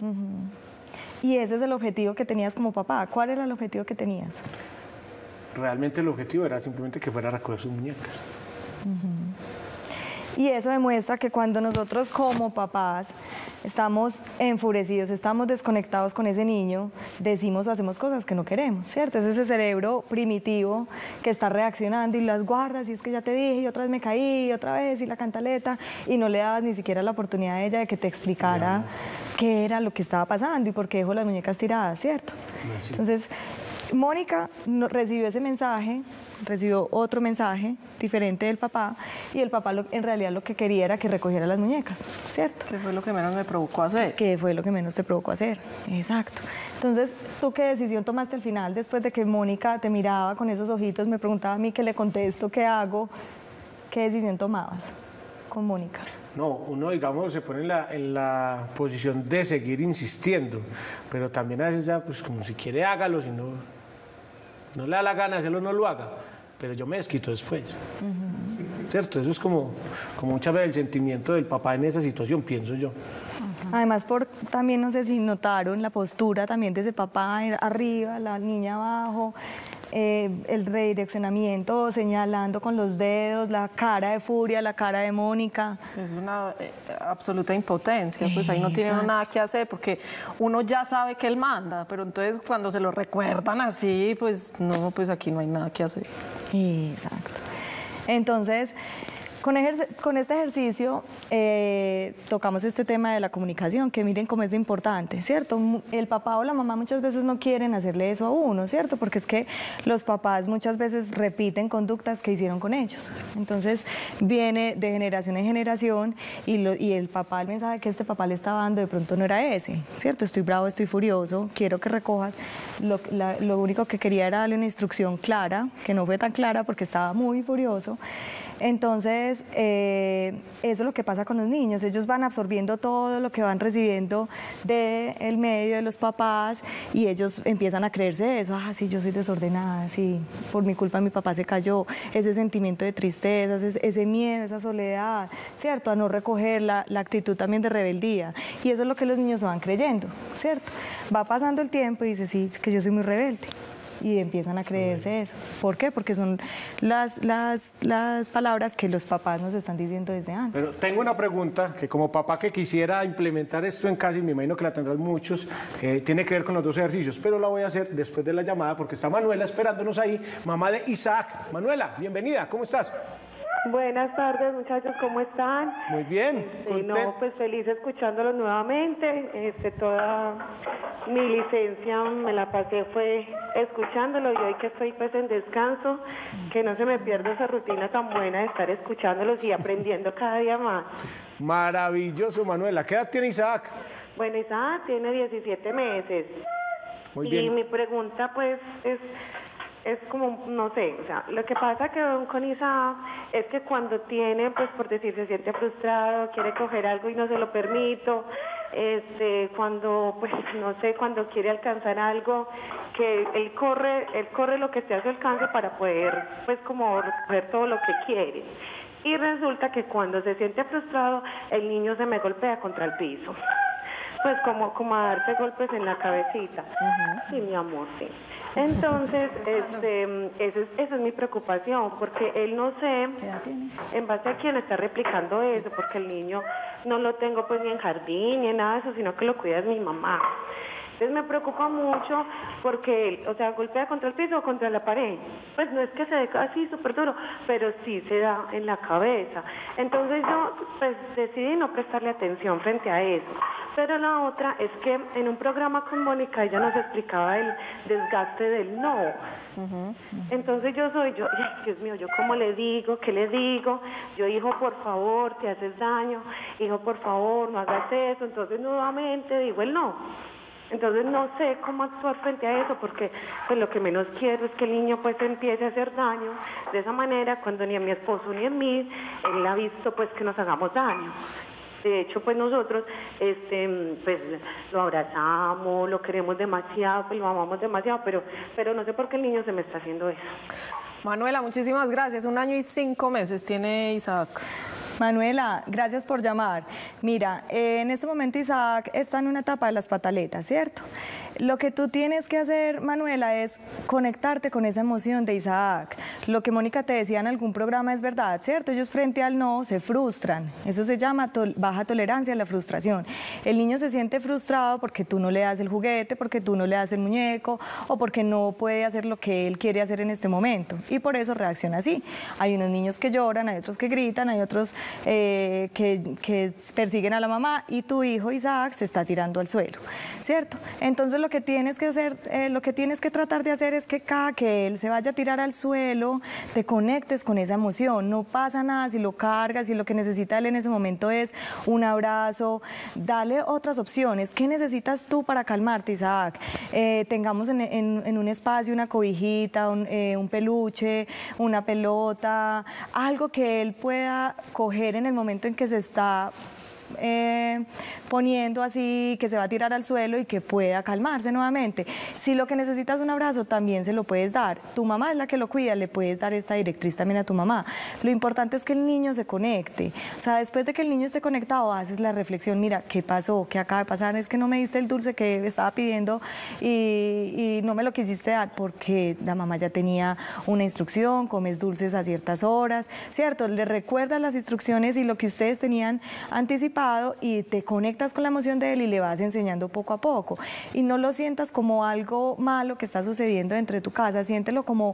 Y ese es el objetivo que tenías como papá. ¿Cuál era el objetivo que tenías? realmente el objetivo era simplemente que fuera a recoger sus muñecas. Y eso demuestra que cuando nosotros como papás estamos enfurecidos, estamos desconectados con ese niño, decimos o hacemos cosas que no queremos, ¿cierto? Es ese cerebro primitivo que está reaccionando y las guardas y es que ya te dije y otra vez me caí y otra vez y la cantaleta y no le dabas ni siquiera la oportunidad a ella de que te explicara qué era lo que estaba pasando y por qué dejó las muñecas tiradas, ¿cierto? Así. Entonces, Mónica no, recibió ese mensaje, recibió otro mensaje diferente del papá, y el papá lo, en realidad lo que quería era que recogiera las muñecas, ¿cierto? ¿Qué fue lo que menos me provocó hacer? Que fue lo que menos te provocó hacer, exacto. Entonces, ¿tú qué decisión tomaste al final después de que Mónica te miraba con esos ojitos, me preguntaba a mí qué le contesto, qué hago? ¿Qué decisión tomabas con Mónica? No, uno, digamos, se pone en la, en la posición de seguir insistiendo, pero también a veces ya, pues como si quiere hágalo, si no, no le da la gana hacerlo, no lo haga, pero yo me desquito después. Uh-huh. ¿Cierto? Eso es como, como muchas veces el sentimiento del papá en esa situación, pienso yo. Uh-huh. Además, por, también no sé si notaron la postura también de ese papá arriba, la niña abajo, eh, el redireccionamiento, señalando con los dedos, la cara de furia, la cara de Mónica. Es una eh, absoluta impotencia, pues ahí no tiene nada que hacer, porque uno ya sabe que él manda, pero entonces cuando se lo recuerdan así, pues no, pues aquí no hay nada que hacer. Exacto. Entonces, con, con este ejercicio eh, tocamos este tema de la comunicación, que miren cómo es de importante, ¿cierto? El papá o la mamá muchas veces no quieren hacerle eso a uno, ¿cierto? Porque es que los papás muchas veces repiten conductas que hicieron con ellos. Entonces, viene de generación en generación y, lo, y el papá, el mensaje que este papá le estaba dando de pronto no era ese, ¿cierto? Estoy bravo, estoy furioso, quiero que recojas. Lo, la, lo único que quería era darle una instrucción clara, que no fue tan clara porque estaba muy furioso. Entonces, eh, eso es lo que pasa con los niños, ellos van absorbiendo todo lo que van recibiendo del medio de los papás y ellos empiezan a creerse eso, ah, sí, yo soy desordenada, sí, por mi culpa mi papá se cayó, ese sentimiento de tristeza, ese, ese miedo, esa soledad, ¿cierto? A no recoger la, la actitud también de rebeldía, y eso es lo que los niños van creyendo, ¿cierto? Va pasando el tiempo y dice, sí, es que yo soy muy rebelde. Y empiezan a creerse eso. ¿Por qué? Porque son las, las, las palabras que los papás nos están diciendo desde antes. Pero tengo una pregunta que como papá que quisiera implementar esto en casa, y me imagino que la tendrán muchos, eh, tiene que ver con los dos ejercicios, pero la voy a hacer después de la llamada porque está Manuela esperándonos ahí, mamá de Isaac. Manuela, bienvenida, ¿cómo estás? Buenas tardes, muchachos, ¿cómo están? Muy bien. Este, no, pues feliz escuchándolos nuevamente. Este, toda mi licencia me la pasé fue escuchándolo, y hoy que estoy pues en descanso, que no se me pierda esa rutina tan buena de estar escuchándolos y aprendiendo cada día más. Maravilloso, Manuela. ¿Qué edad tiene Isaac? Bueno, Isaac tiene diecisiete meses. Muy bien. Y mi pregunta pues es... es como, no sé, o sea, lo que pasa que con Isaac es que cuando tiene, pues por decir, se siente frustrado, quiere coger algo y no se lo permito, este, cuando, pues, no sé, cuando quiere alcanzar algo, que él corre, él corre lo que esté a su alcance para poder, pues, como recoger todo lo que quiere. Y resulta que cuando se siente frustrado, el niño se me golpea contra el piso. Pues como, como a darse golpes en la cabecita. Uh-huh. Sí, mi amor, sí. Entonces, este, esa es, esa es mi preocupación, porque él no sé en base a quién está replicando eso, porque el niño no lo tengo pues ni en jardín ni en nada de eso, sino que lo cuida es mi mamá. Entonces me preocupa mucho porque él, o sea, golpea contra el piso o contra la pared. Pues no es que se dé así súper duro, pero sí se da en la cabeza. Entonces yo pues decidí no prestarle atención frente a eso. Pero la otra es que en un programa con Mónica ella nos explicaba el desgaste del no. Uh-huh. Entonces yo soy, yo, ay, Dios mío, yo cómo le digo, qué le digo, yo hijo por favor, te haces daño, hijo por favor, no hagas eso. Entonces nuevamente digo el no. Entonces no sé cómo actuar frente a eso, porque pues lo que menos quiero es que el niño pues empiece a hacer daño de esa manera, cuando ni a mi esposo ni a mí él ha visto pues que nos hagamos daño. De hecho, pues nosotros este, pues, lo abrazamos, lo queremos demasiado, pues lo amamos demasiado, pero, pero no sé por qué el niño se me está haciendo eso. Manuela, muchísimas gracias. Un año y cinco meses tiene Isaac. Manuela, gracias por llamar. Mira, eh, en este momento Isaac está en una etapa de las pataletas, ¿cierto? Lo que tú tienes que hacer, Manuela, es conectarte con esa emoción de Isaac. Lo que Mónica te decía en algún programa es verdad, ¿cierto? Ellos frente al no se frustran. Eso se llama to- baja tolerancia a la frustración. El niño se siente frustrado porque tú no le das el juguete, porque tú no le das el muñeco o porque no puede hacer lo que él quiere hacer en este momento. Y por eso reacciona así. Hay unos niños que lloran, hay otros que gritan, hay otros eh, que, que persiguen a la mamá, y tu hijo Isaac se está tirando al suelo, ¿cierto? Entonces lo lo que tienes que hacer, eh, lo que tienes que tratar de hacer es que cada que él se vaya a tirar al suelo, te conectes con esa emoción. No pasa nada si lo cargas, si lo que necesita él en ese momento es un abrazo, dale otras opciones. ¿Qué necesitas tú para calmarte, Isaac? Eh, tengamos en, en, en un espacio una cobijita, un, eh, un peluche, una pelota, algo que él pueda coger en el momento en que se está Eh, poniendo así, que se va a tirar al suelo y que pueda calmarse nuevamente. Si lo que necesitas es un abrazo, también se lo puedes dar. Tu mamá es la que lo cuida, le puedes dar esta directriz también a tu mamá. Lo importante es que el niño se conecte. O sea, después de que el niño esté conectado, haces la reflexión, mira, ¿qué pasó? ¿Qué acaba de pasar? Es que no me diste el dulce que estaba pidiendo y, y no me lo quisiste dar porque la mamá ya tenía una instrucción, comes dulces a ciertas horas, ¿cierto? Le recuerdas las instrucciones y lo que ustedes tenían anticipado y te conectas con la emoción de él y le vas enseñando poco a poco. Y no lo sientas como algo malo que está sucediendo dentro de tu casa, siéntelo como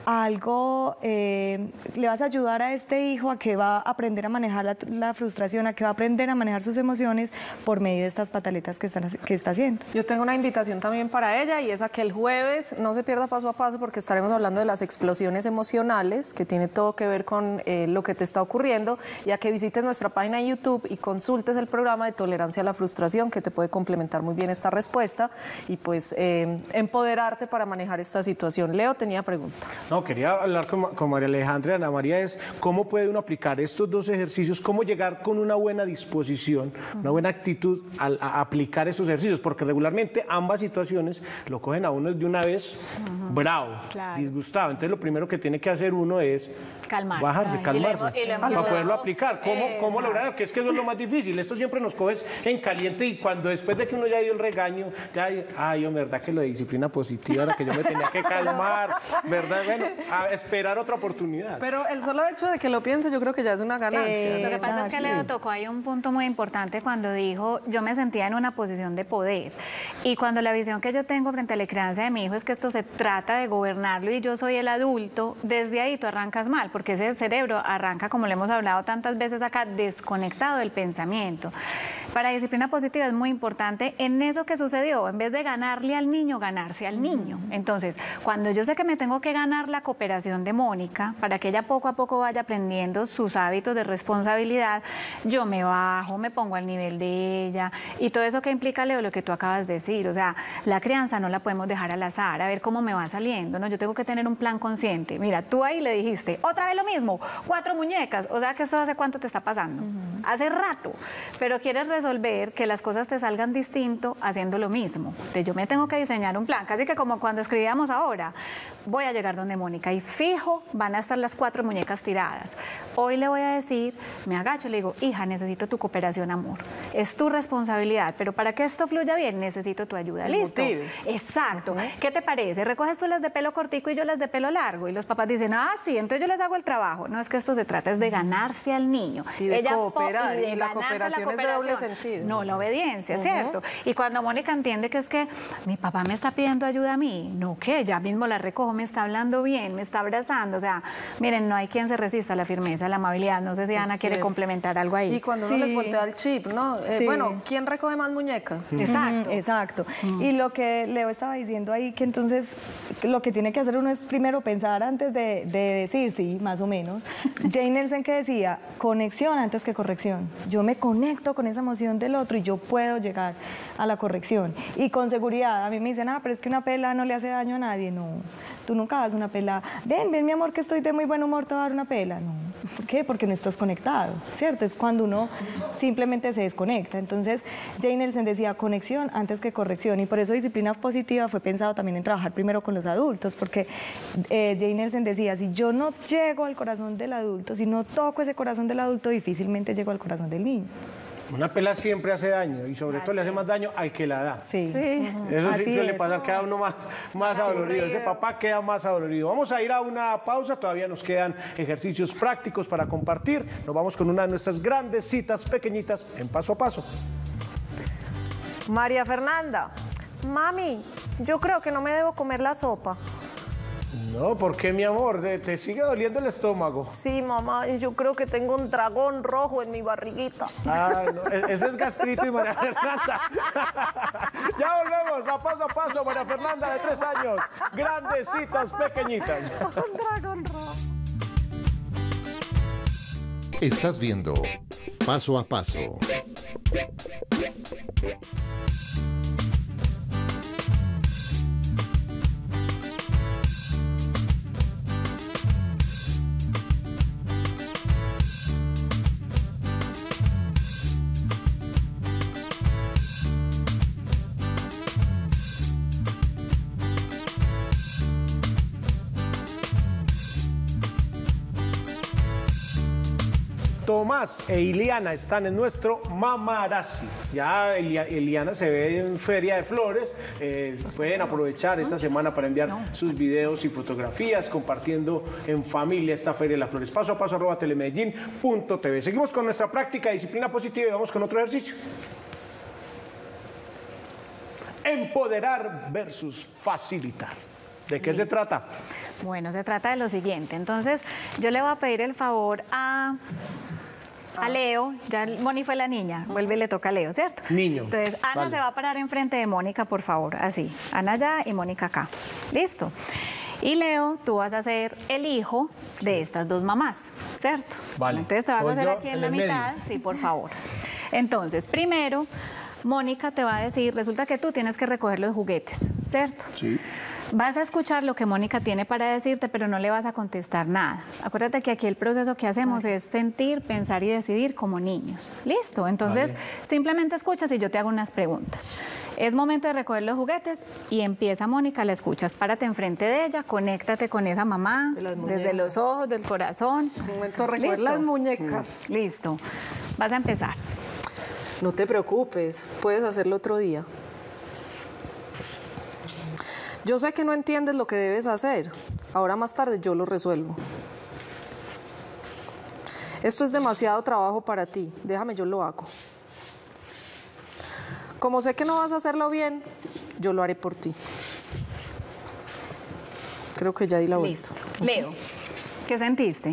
algo, eh, le vas a ayudar a este hijo a que va a aprender a manejar la, la frustración, a que va a aprender a manejar sus emociones por medio de estas pataletas que, están, que está haciendo. Yo tengo una invitación también para ella y es a que el jueves no se pierda Paso a Paso porque estaremos hablando de las explosiones emocionales, que tiene todo que ver con eh, lo que te está ocurriendo, y a que visites nuestra página en YouTube y consultes el programa de tolerancia a la frustración, que te puede complementar muy bien esta respuesta y pues eh, empoderarte para manejar esta situación. Leo tenía pregunta. No, quería hablar con, con María Alejandra. Ana María, es cómo puede uno aplicar estos dos ejercicios, cómo llegar con una buena disposición, uh-huh. una buena actitud al, a aplicar estos ejercicios, porque regularmente ambas situaciones lo cogen a uno de una vez uh-huh. bravo, claro. disgustado. Entonces lo primero que tiene que hacer uno es calmarse, bajarse, Ay, calmarse, y le, y le para poderlo aplicar. ¿Cómo, cómo lograrlo? Que es que eso es lo más difícil. Esto siempre nos coges en caliente y cuando después de que uno ya dio el regaño, ya, ay, yo, verdad que lo de disciplina positiva era que yo me tenía que calmar, verdad, bueno, a esperar otra oportunidad. Pero el solo hecho de que lo piense yo creo que ya es una ganancia. Eh, lo que pasa es que Leo tocó ahí un punto muy importante cuando dijo, yo me sentía en una posición de poder, y cuando la visión que yo tengo frente a la crianza de mi hijo es que esto se trata de gobernarlo y yo soy el adulto, desde ahí tú arrancas mal, porque ese cerebro arranca, como le hemos hablado tantas veces acá, desconectado del pensamiento. Para disciplina positiva es muy importante en eso que sucedió, en vez de ganarle al niño, ganarse al niño. Entonces, cuando yo sé que me tengo que ganar la cooperación de Mónica, para que ella poco a poco vaya aprendiendo sus hábitos de responsabilidad, yo me bajo, me pongo al nivel de ella, y todo eso que implica, Leo, lo que tú acabas de decir, o sea, la crianza no la podemos dejar al azar, a ver cómo me va saliendo, ¿no? Yo tengo que tener un plan consciente. Mira, tú ahí le dijiste, otra vez lo mismo, cuatro muñecas, o sea que esto hace cuánto te está pasando, uh-huh. hace rato, pero quieres resolver que las cosas te salgan distinto haciendo lo mismo. Entonces yo me tengo que diseñar un plan, casi que como cuando escribíamos ahora, voy a llegar donde Mónica y fijo van a estar las cuatro muñecas tiradas. Hoy le voy a decir, me agacho y le digo, hija, necesito tu cooperación, amor, es tu responsabilidad, pero para que esto fluya bien necesito tu ayuda. El ¿listo? Motive. Exacto. Uh-huh. ¿Qué te parece? ¿Recoges tú las de pelo cortico y yo las de pelo largo? Y los papás dicen, ah, sí, entonces yo les hago el trabajo. No, es que esto se trata es de ganarse al niño. Y de Ella cooperar, y de y la cooperación, la cooperación es de doble sentido. No, la obediencia, uh-huh. ¿cierto? Y cuando Mónica entiende que es que mi papá me está pidiendo ayuda a mí, no, que ya mismo la recojo, me está hablando bien, me está abrazando, o sea, miren, no hay quien se resista a la firmeza, a la amabilidad. No sé si Ana quiere complementar algo ahí. Y cuando sí. uno les voltea el chip, ¿no? Eh, sí. Bueno, ¿quién recoge más muñecas? Uh-huh. Exacto. Exacto. Uh-huh. Y lo que Leo estaba diciendo ahí, que entonces lo que tiene que hacer uno es primero pensar antes de, de decir, sí, más o menos. Jane Nelson que decía, conexión antes que corrección. Yo me conecto con esa emoción del otro y yo puedo llegar a la corrección. Y con seguridad, a mí me dicen, ah, pero es que una pela no le hace daño a nadie. No, tú nunca das una pela. Ven, ven mi amor, que estoy de muy buen humor, te voy a dar una pela. No, ¿por qué? Porque no estás conectado, ¿cierto? Es cuando uno simplemente se desconecta. Entonces, Jane Nelson decía, conexión antes que corrección. Y por eso disciplina positiva fue pensado también en trabajar primero con los adultos, porque eh, Jane Nelson decía, si yo no llego al corazón del adulto, si no toco ese corazón del adulto, difícilmente llego al corazón del niño. Una pela siempre hace daño y sobre Así todo le hace más daño al que la da. Sí. sí. Eso sí, eso le pasa a cada uno más, más adolorido. Ese papá queda más adolorido. Vamos a ir a una pausa, todavía nos quedan ejercicios prácticos para compartir. Nos vamos con una de nuestras grandes citas pequeñitas en Paso a Paso. María Fernanda, mami, yo creo que no me debo comer la sopa. No, ¿por qué, mi amor? ¿Te, te sigue doliendo el estómago? Sí, mamá, yo creo que tengo un dragón rojo en mi barriguita. Ah, no, eso es gastritis, María Fernanda. Ya volvemos a paso a paso, María Fernanda, de tres años. Grandecitas, pequeñitas. Un dragón rojo. Estás viendo Paso a Paso. Tomás e Iliana están en nuestro Mamarazzi. Ya Ili- Iliana se ve en Feria de Flores. Eh, pueden aprovechar esta semana para enviar sus videos y fotografías compartiendo en familia esta Feria de las Flores. Paso a paso arroba telemedellín punto t v. Seguimos con nuestra práctica de disciplina positiva y vamos con otro ejercicio. Empoderar versus facilitar. ¿De qué se trata? Bueno, se trata de lo siguiente. Entonces, yo le voy a pedir el favor a, a Leo. Ya Moni fue la niña. Vuelve y le toca a Leo, ¿cierto? Niño. Entonces, Ana Vale. se va a parar enfrente de Mónica, por favor. Así. Ana allá y Mónica acá. ¿Listo? Y Leo, tú vas a ser el hijo de estas dos mamás, ¿cierto? Vale. Entonces, te vas Voy a hacer yo aquí en en la el mitad. medio. Sí, por favor. Entonces, primero, Mónica te va a decir, resulta que tú tienes que recoger los juguetes, ¿cierto? Sí. Vas a escuchar lo que Mónica tiene para decirte, pero no le vas a contestar nada. Acuérdate que aquí el proceso que hacemos es sentir, pensar y decidir como niños. ¿Listo? Entonces, Vale. simplemente escuchas y yo te hago unas preguntas. Es momento de recoger los juguetes y empieza Mónica, la escuchas. Párate enfrente de ella, conéctate con esa mamá, De las desde muñecas. los ojos, del corazón. Un momento, recoger ¿Listo? las muñecas. Listo. Vas a empezar. No te preocupes, puedes hacerlo otro día. Yo sé que no entiendes lo que debes hacer. Ahora más tarde yo lo resuelvo. Esto es demasiado trabajo para ti. Déjame, yo lo hago. Como sé que no vas a hacerlo bien, yo lo haré por ti. Creo que ya di la vuelta. Listo. Leo, ¿qué sentiste?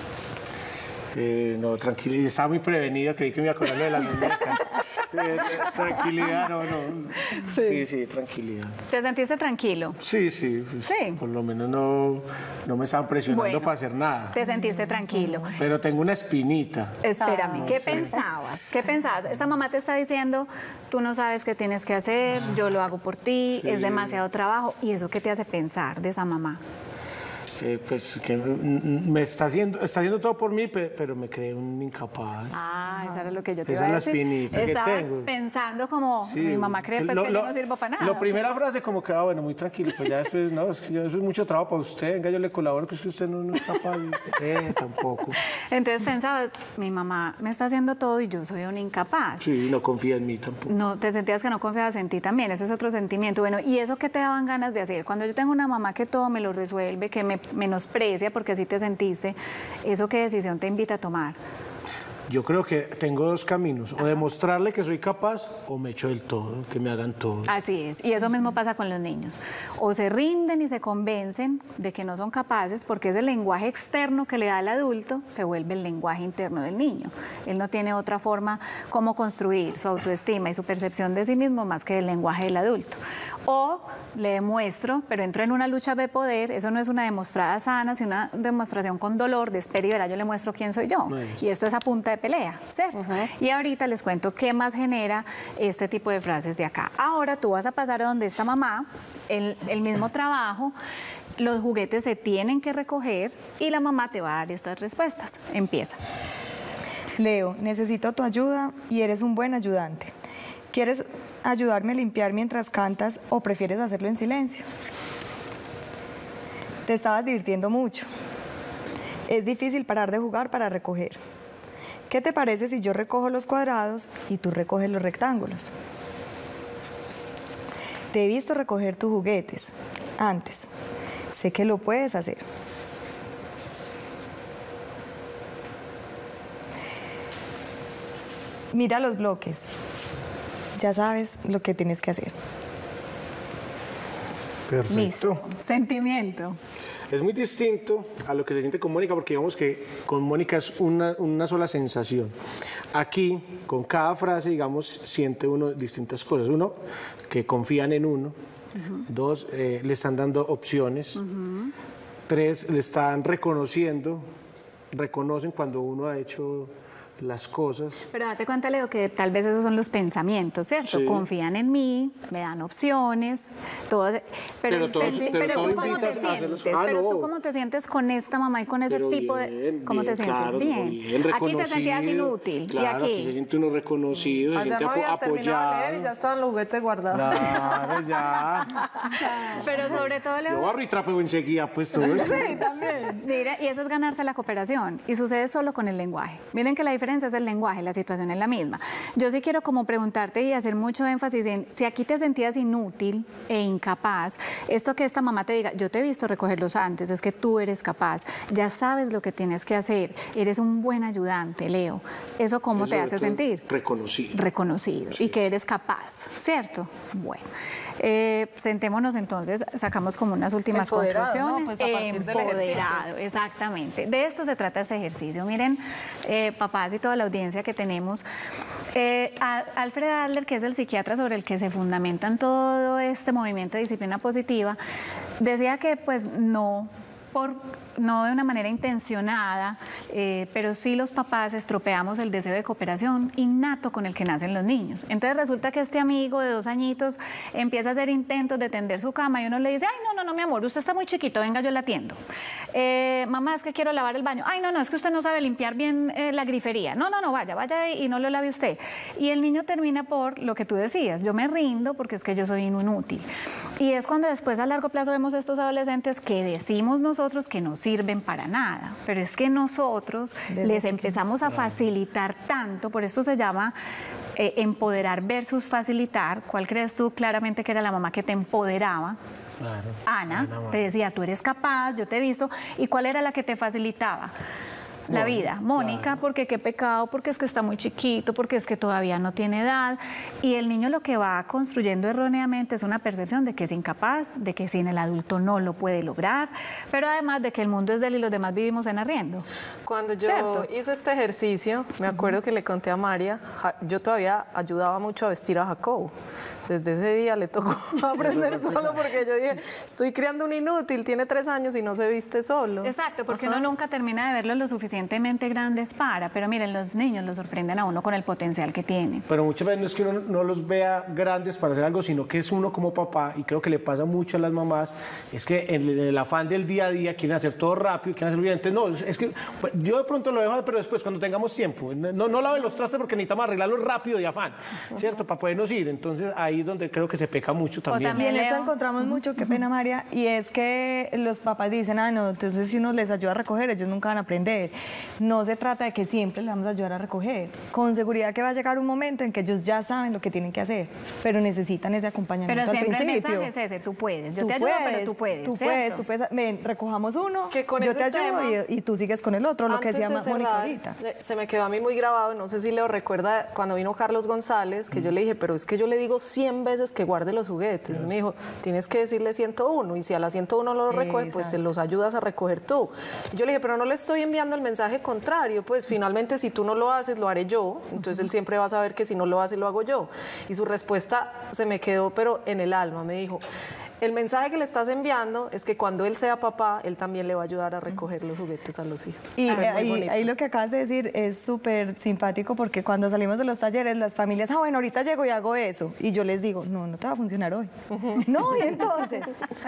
Eh, no, tranquilidad, estaba muy prevenida, creí que me iba a acordar de las muñecas. Eh, tranquilidad, no, no. Sí, sí, tranquilidad. ¿Te sentiste tranquilo? Sí, sí, pues, Sí. por lo menos no, no me estaban presionando Bueno. para hacer nada. ¿Te sentiste tranquilo? Pero tengo una espinita. Espérame, ¿qué No sé. pensabas? ¿Qué pensabas? Esta mamá te está diciendo, tú no sabes qué tienes que hacer, yo lo hago por ti, Sí. es demasiado trabajo. ¿Y eso qué te hace pensar de esa mamá? Eh, pues que me me está haciendo, está haciendo todo por mí, pe- pero me cree un incapaz. Ah, eso era lo que yo te Esa iba a es la decir. espinita que Estabas tengo. pensando como, Sí. mi mamá cree pues, Lo- que lo- yo no sirvo para nada. La ¿ok? primera frase como que, ah, bueno, muy tranquilo, pues ya después, no, es que ya eso es mucho trabajo para usted, venga, yo le colaboro, que es que usted no, no es capaz. Eh, tampoco. Entonces pensabas, mi mamá me está haciendo todo y yo soy un incapaz. Sí, no confía en mí tampoco. No, te sentías que no confiabas en ti también, ese es otro sentimiento. Bueno, ¿y eso qué te daban ganas de hacer? Cuando yo tengo una mamá que todo me lo resuelve, que me menosprecia porque así te sentiste, ¿eso qué decisión te invita a tomar? Yo creo que tengo dos caminos, o demostrarle que soy capaz o me echo del todo, que me hagan todo. Así es, y eso mismo pasa con los niños. O se rinden y se convencen de que no son capaces porque ese lenguaje externo que le da al adulto se vuelve el lenguaje interno del niño. Él no tiene otra forma como construir su autoestima y su percepción de sí mismo más que el lenguaje del adulto. O le demuestro, pero entro en una lucha de poder, eso no es una demostrada sana, sino una demostración con dolor, de espera y verá, yo le muestro quién soy yo. No es. Y esto es a punta de pelea, ¿cierto? Y ahorita les cuento qué más genera este tipo de frases de acá. Ahora tú vas a pasar a donde está mamá, el, el mismo trabajo, los juguetes se tienen que recoger y la mamá te va a dar estas respuestas. Empieza. Leo, necesito tu ayuda y eres un buen ayudante. ¿Quieres ayudarme a limpiar mientras cantas o prefieres hacerlo en silencio? Te estabas divirtiendo mucho. Es difícil parar de jugar para recoger. ¿Qué te parece si yo recojo los cuadrados y tú recoges los rectángulos? Te he visto recoger tus juguetes antes. Sé que lo puedes hacer. Mira los bloques. Ya sabes lo que tienes que hacer. Perfecto. Listo. Sentimiento. Es muy distinto a lo que se siente con Mónica, porque digamos que con Mónica es una, una sola sensación. Aquí, con cada frase, digamos, siente uno distintas cosas. Uno, que confían en uno. Uh-huh. Dos, eh, le están dando opciones. Uh-huh. Tres, le están reconociendo, reconocen cuando uno ha hecho las cosas. Pero date cuenta, Leo, que tal vez esos son los pensamientos, ¿cierto? Sí. Confían en mí, me dan opciones, todo, pero, pero, todos, sí, pero, pero tú cómo te sientes, ah, pero no. tú cómo te sientes con esta mamá y con ese pero tipo bien, de, ¿cómo bien, te sientes? Claro, bien. bien Aquí te sentías inútil, claro, y aquí aquí se siente uno reconocido, se Allá siente no había apoyado. terminado de leer y ya estaban los juguetes guardados. Claro, ya. Pero sobre todo, Leo, yo barro y trapeo enseguida, pues todo eso. Sí, también. Mira, y eso es ganarse la cooperación, y sucede solo con el lenguaje. Miren que la diferencia es el lenguaje, la situación es la misma. Yo sí quiero como preguntarte y hacer mucho énfasis en si aquí te sentías inútil e incapaz, esto que esta mamá te diga, yo te he visto recogerlos antes, es que tú eres capaz, ya sabes lo que tienes que hacer, eres un buen ayudante, Leo. ¿Eso cómo te hace sentir? Reconocido. Reconocido, sí. Y que eres capaz, ¿cierto? Bueno, eh, sentémonos entonces, sacamos como unas últimas Empoderado, conclusiones. ¿no? Pues a partir del ejercicio. Empoderado, exactamente. De esto se trata este ejercicio. Miren, eh, papás y toda la audiencia que tenemos, Eh, a, Alfred Adler, que es el psiquiatra sobre el que se fundamentan todo este movimiento de disciplina positiva, decía que pues no, por, no de una manera intencionada, eh, pero sí los papás estropeamos el deseo de cooperación innato con el que nacen los niños. Entonces resulta que este amigo de dos añitos empieza a hacer intentos de tender su cama y uno le dice, ay, no, no, no, mi amor, usted está muy chiquito, venga, yo la atiendo. Eh, mamá, es que quiero lavar el baño. Ay, no, no, es que usted no sabe limpiar bien eh, la grifería. No, no, no, vaya, vaya y no lo lave usted. Y el niño termina por lo que tú decías, yo me rindo porque es que yo soy inútil. Y es cuando después a largo plazo vemos estos adolescentes que decimos nosotros que no sirven para nada, pero es que nosotros Desde les empezamos a facilitar tanto, por esto se llama eh, empoderar versus facilitar. ¿Cuál crees tú claramente que era la mamá que te empoderaba? Claro. Ana, Ana te decía, tú eres capaz, yo te he visto. ¿Y cuál era la que te facilitaba la bueno, vida? Mónica, claro. Porque qué pecado, porque es que está muy chiquito, porque es que todavía no tiene edad. Y el niño lo que va construyendo erróneamente es una percepción de que es incapaz, de que sin el adulto no lo puede lograr, pero además de que el mundo es de él y los demás vivimos en arriendo. Cuando yo ¿Cierto? hice este ejercicio, me acuerdo uh-huh. que le conté a María, yo todavía ayudaba mucho a vestir a Jacobo. Desde ese día le tocó aprender solo porque yo dije, estoy criando un inútil, tiene tres años y no se viste solo. Exacto, porque Ajá. uno nunca termina de verlos lo suficientemente grandes para, pero miren, los niños los sorprenden a uno con el potencial que tienen. Pero muchas veces no es que uno no los vea grandes para hacer algo, sino que es uno como papá, y creo que le pasa mucho a las mamás, es que en el afán del día a día quieren hacer todo rápido, quieren hacerlo bien. Entonces, no, es que pues, yo de pronto lo dejo, pero después cuando tengamos tiempo, no, no laven los trastes porque necesitamos arreglarlos rápido y afán, ¿cierto? Para podernos ir. Entonces ahí es donde creo que se peca mucho también. también y en esto encontramos mucho, qué pena María, y es que los papás dicen, ah, no, entonces si uno les ayuda a recoger, ellos nunca van a aprender. No se trata de que siempre les vamos a ayudar a recoger. Con seguridad que va a llegar un momento en que ellos ya saben lo que tienen que hacer, pero necesitan ese acompañamiento pero al siempre principio. el mensaje es ese, tú puedes. Yo tú te ayudo, puedes, pero tú puedes, Tú ¿cierto? puedes, tú puedes. Ven, recojamos uno, que con yo ese te ayudo tema, y, y tú sigues con el otro, lo que decía Mónica ahorita. Se me quedó a mí muy grabado, no sé si Leo recuerda cuando vino Carlos González, que mm. yo le dije, pero es que yo le digo cien veces que guarde los juguetes. Yes. Me dijo, tienes que decirle ciento uno, y si a la ciento uno no los recoge, Exacto. pues se los ayudas a recoger tú. Y yo le dije, pero no le estoy enviando el mensaje contrario, pues finalmente si tú no lo haces, lo haré yo. Entonces uh-huh. él siempre va a saber que si no lo hace, lo hago yo. Y su respuesta se me quedó, pero en el alma, me dijo, el mensaje que le estás enviando es que cuando él sea papá, él también le va a ayudar a recoger los juguetes a los hijos. Y ah, ahí, ahí lo que acabas de decir es súper simpático, porque cuando salimos de los talleres, las familias, ah, bueno, ahorita llego y hago eso. Y yo les digo, no, no te va a funcionar hoy. Uh-huh. No, y entonces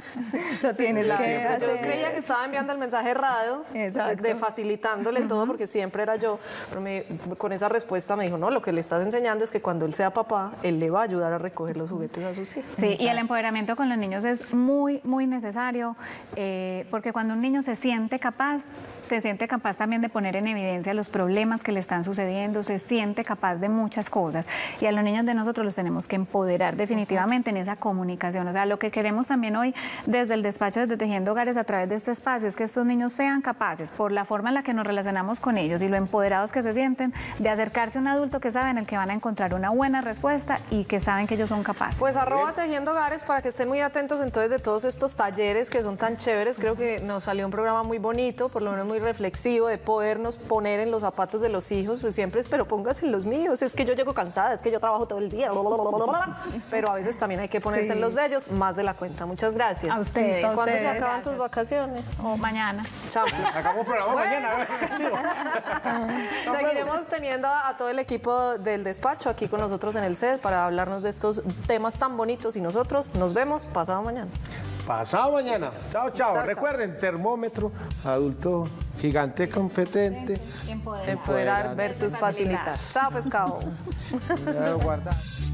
lo tienes claro, que pues hacer. Yo creía que estaba enviando el mensaje errado, Exacto. de facilitándole uh-huh. todo, porque siempre era yo. Pero me, con esa respuesta me dijo, no, lo que le estás enseñando es que cuando él sea papá, él le va a ayudar a recoger los juguetes a sus hijos. Sí, Exacto. Y el empoderamiento con los niños es muy, muy necesario, eh, porque cuando un niño se siente capaz, se siente capaz también de poner en evidencia los problemas que le están sucediendo, se siente capaz de muchas cosas, y a los niños de nosotros los tenemos que empoderar definitivamente en esa comunicación. O sea, lo que queremos también hoy desde el despacho, desde Tejiendo Hogares, a través de este espacio, es que estos niños sean capaces, por la forma en la que nos relacionamos con ellos y lo empoderados que se sienten, de acercarse a un adulto que sabe en el que van a encontrar una buena respuesta y que saben que ellos son capaces. Pues arroba Tejiendo Hogares para que estén muy atentos contentos entonces de todos estos talleres que son tan chéveres. Creo que nos salió un programa muy bonito, por lo menos muy reflexivo, de podernos poner en los zapatos de los hijos, pues siempre, pero póngase en los míos, es que yo llego cansada, es que yo trabajo todo el día, pero a veces también hay que ponerse sí. en los de ellos, más de la cuenta. Muchas gracias. A ustedes. ¿Cuándo ustedes. se acaban tus vacaciones? O mañana. Chao. Acabamos programa bueno. mañana. Seguiremos teniendo a todo el equipo del despacho aquí con nosotros en el set para hablarnos de estos temas tan bonitos y nosotros nos vemos pasado mañana. Pasado mañana. Chao, chao. chao Recuerden, chao. Termómetro, adulto gigante competente. Empoderar, Empoderar versus facilitar. Chao, pescado. Guardar.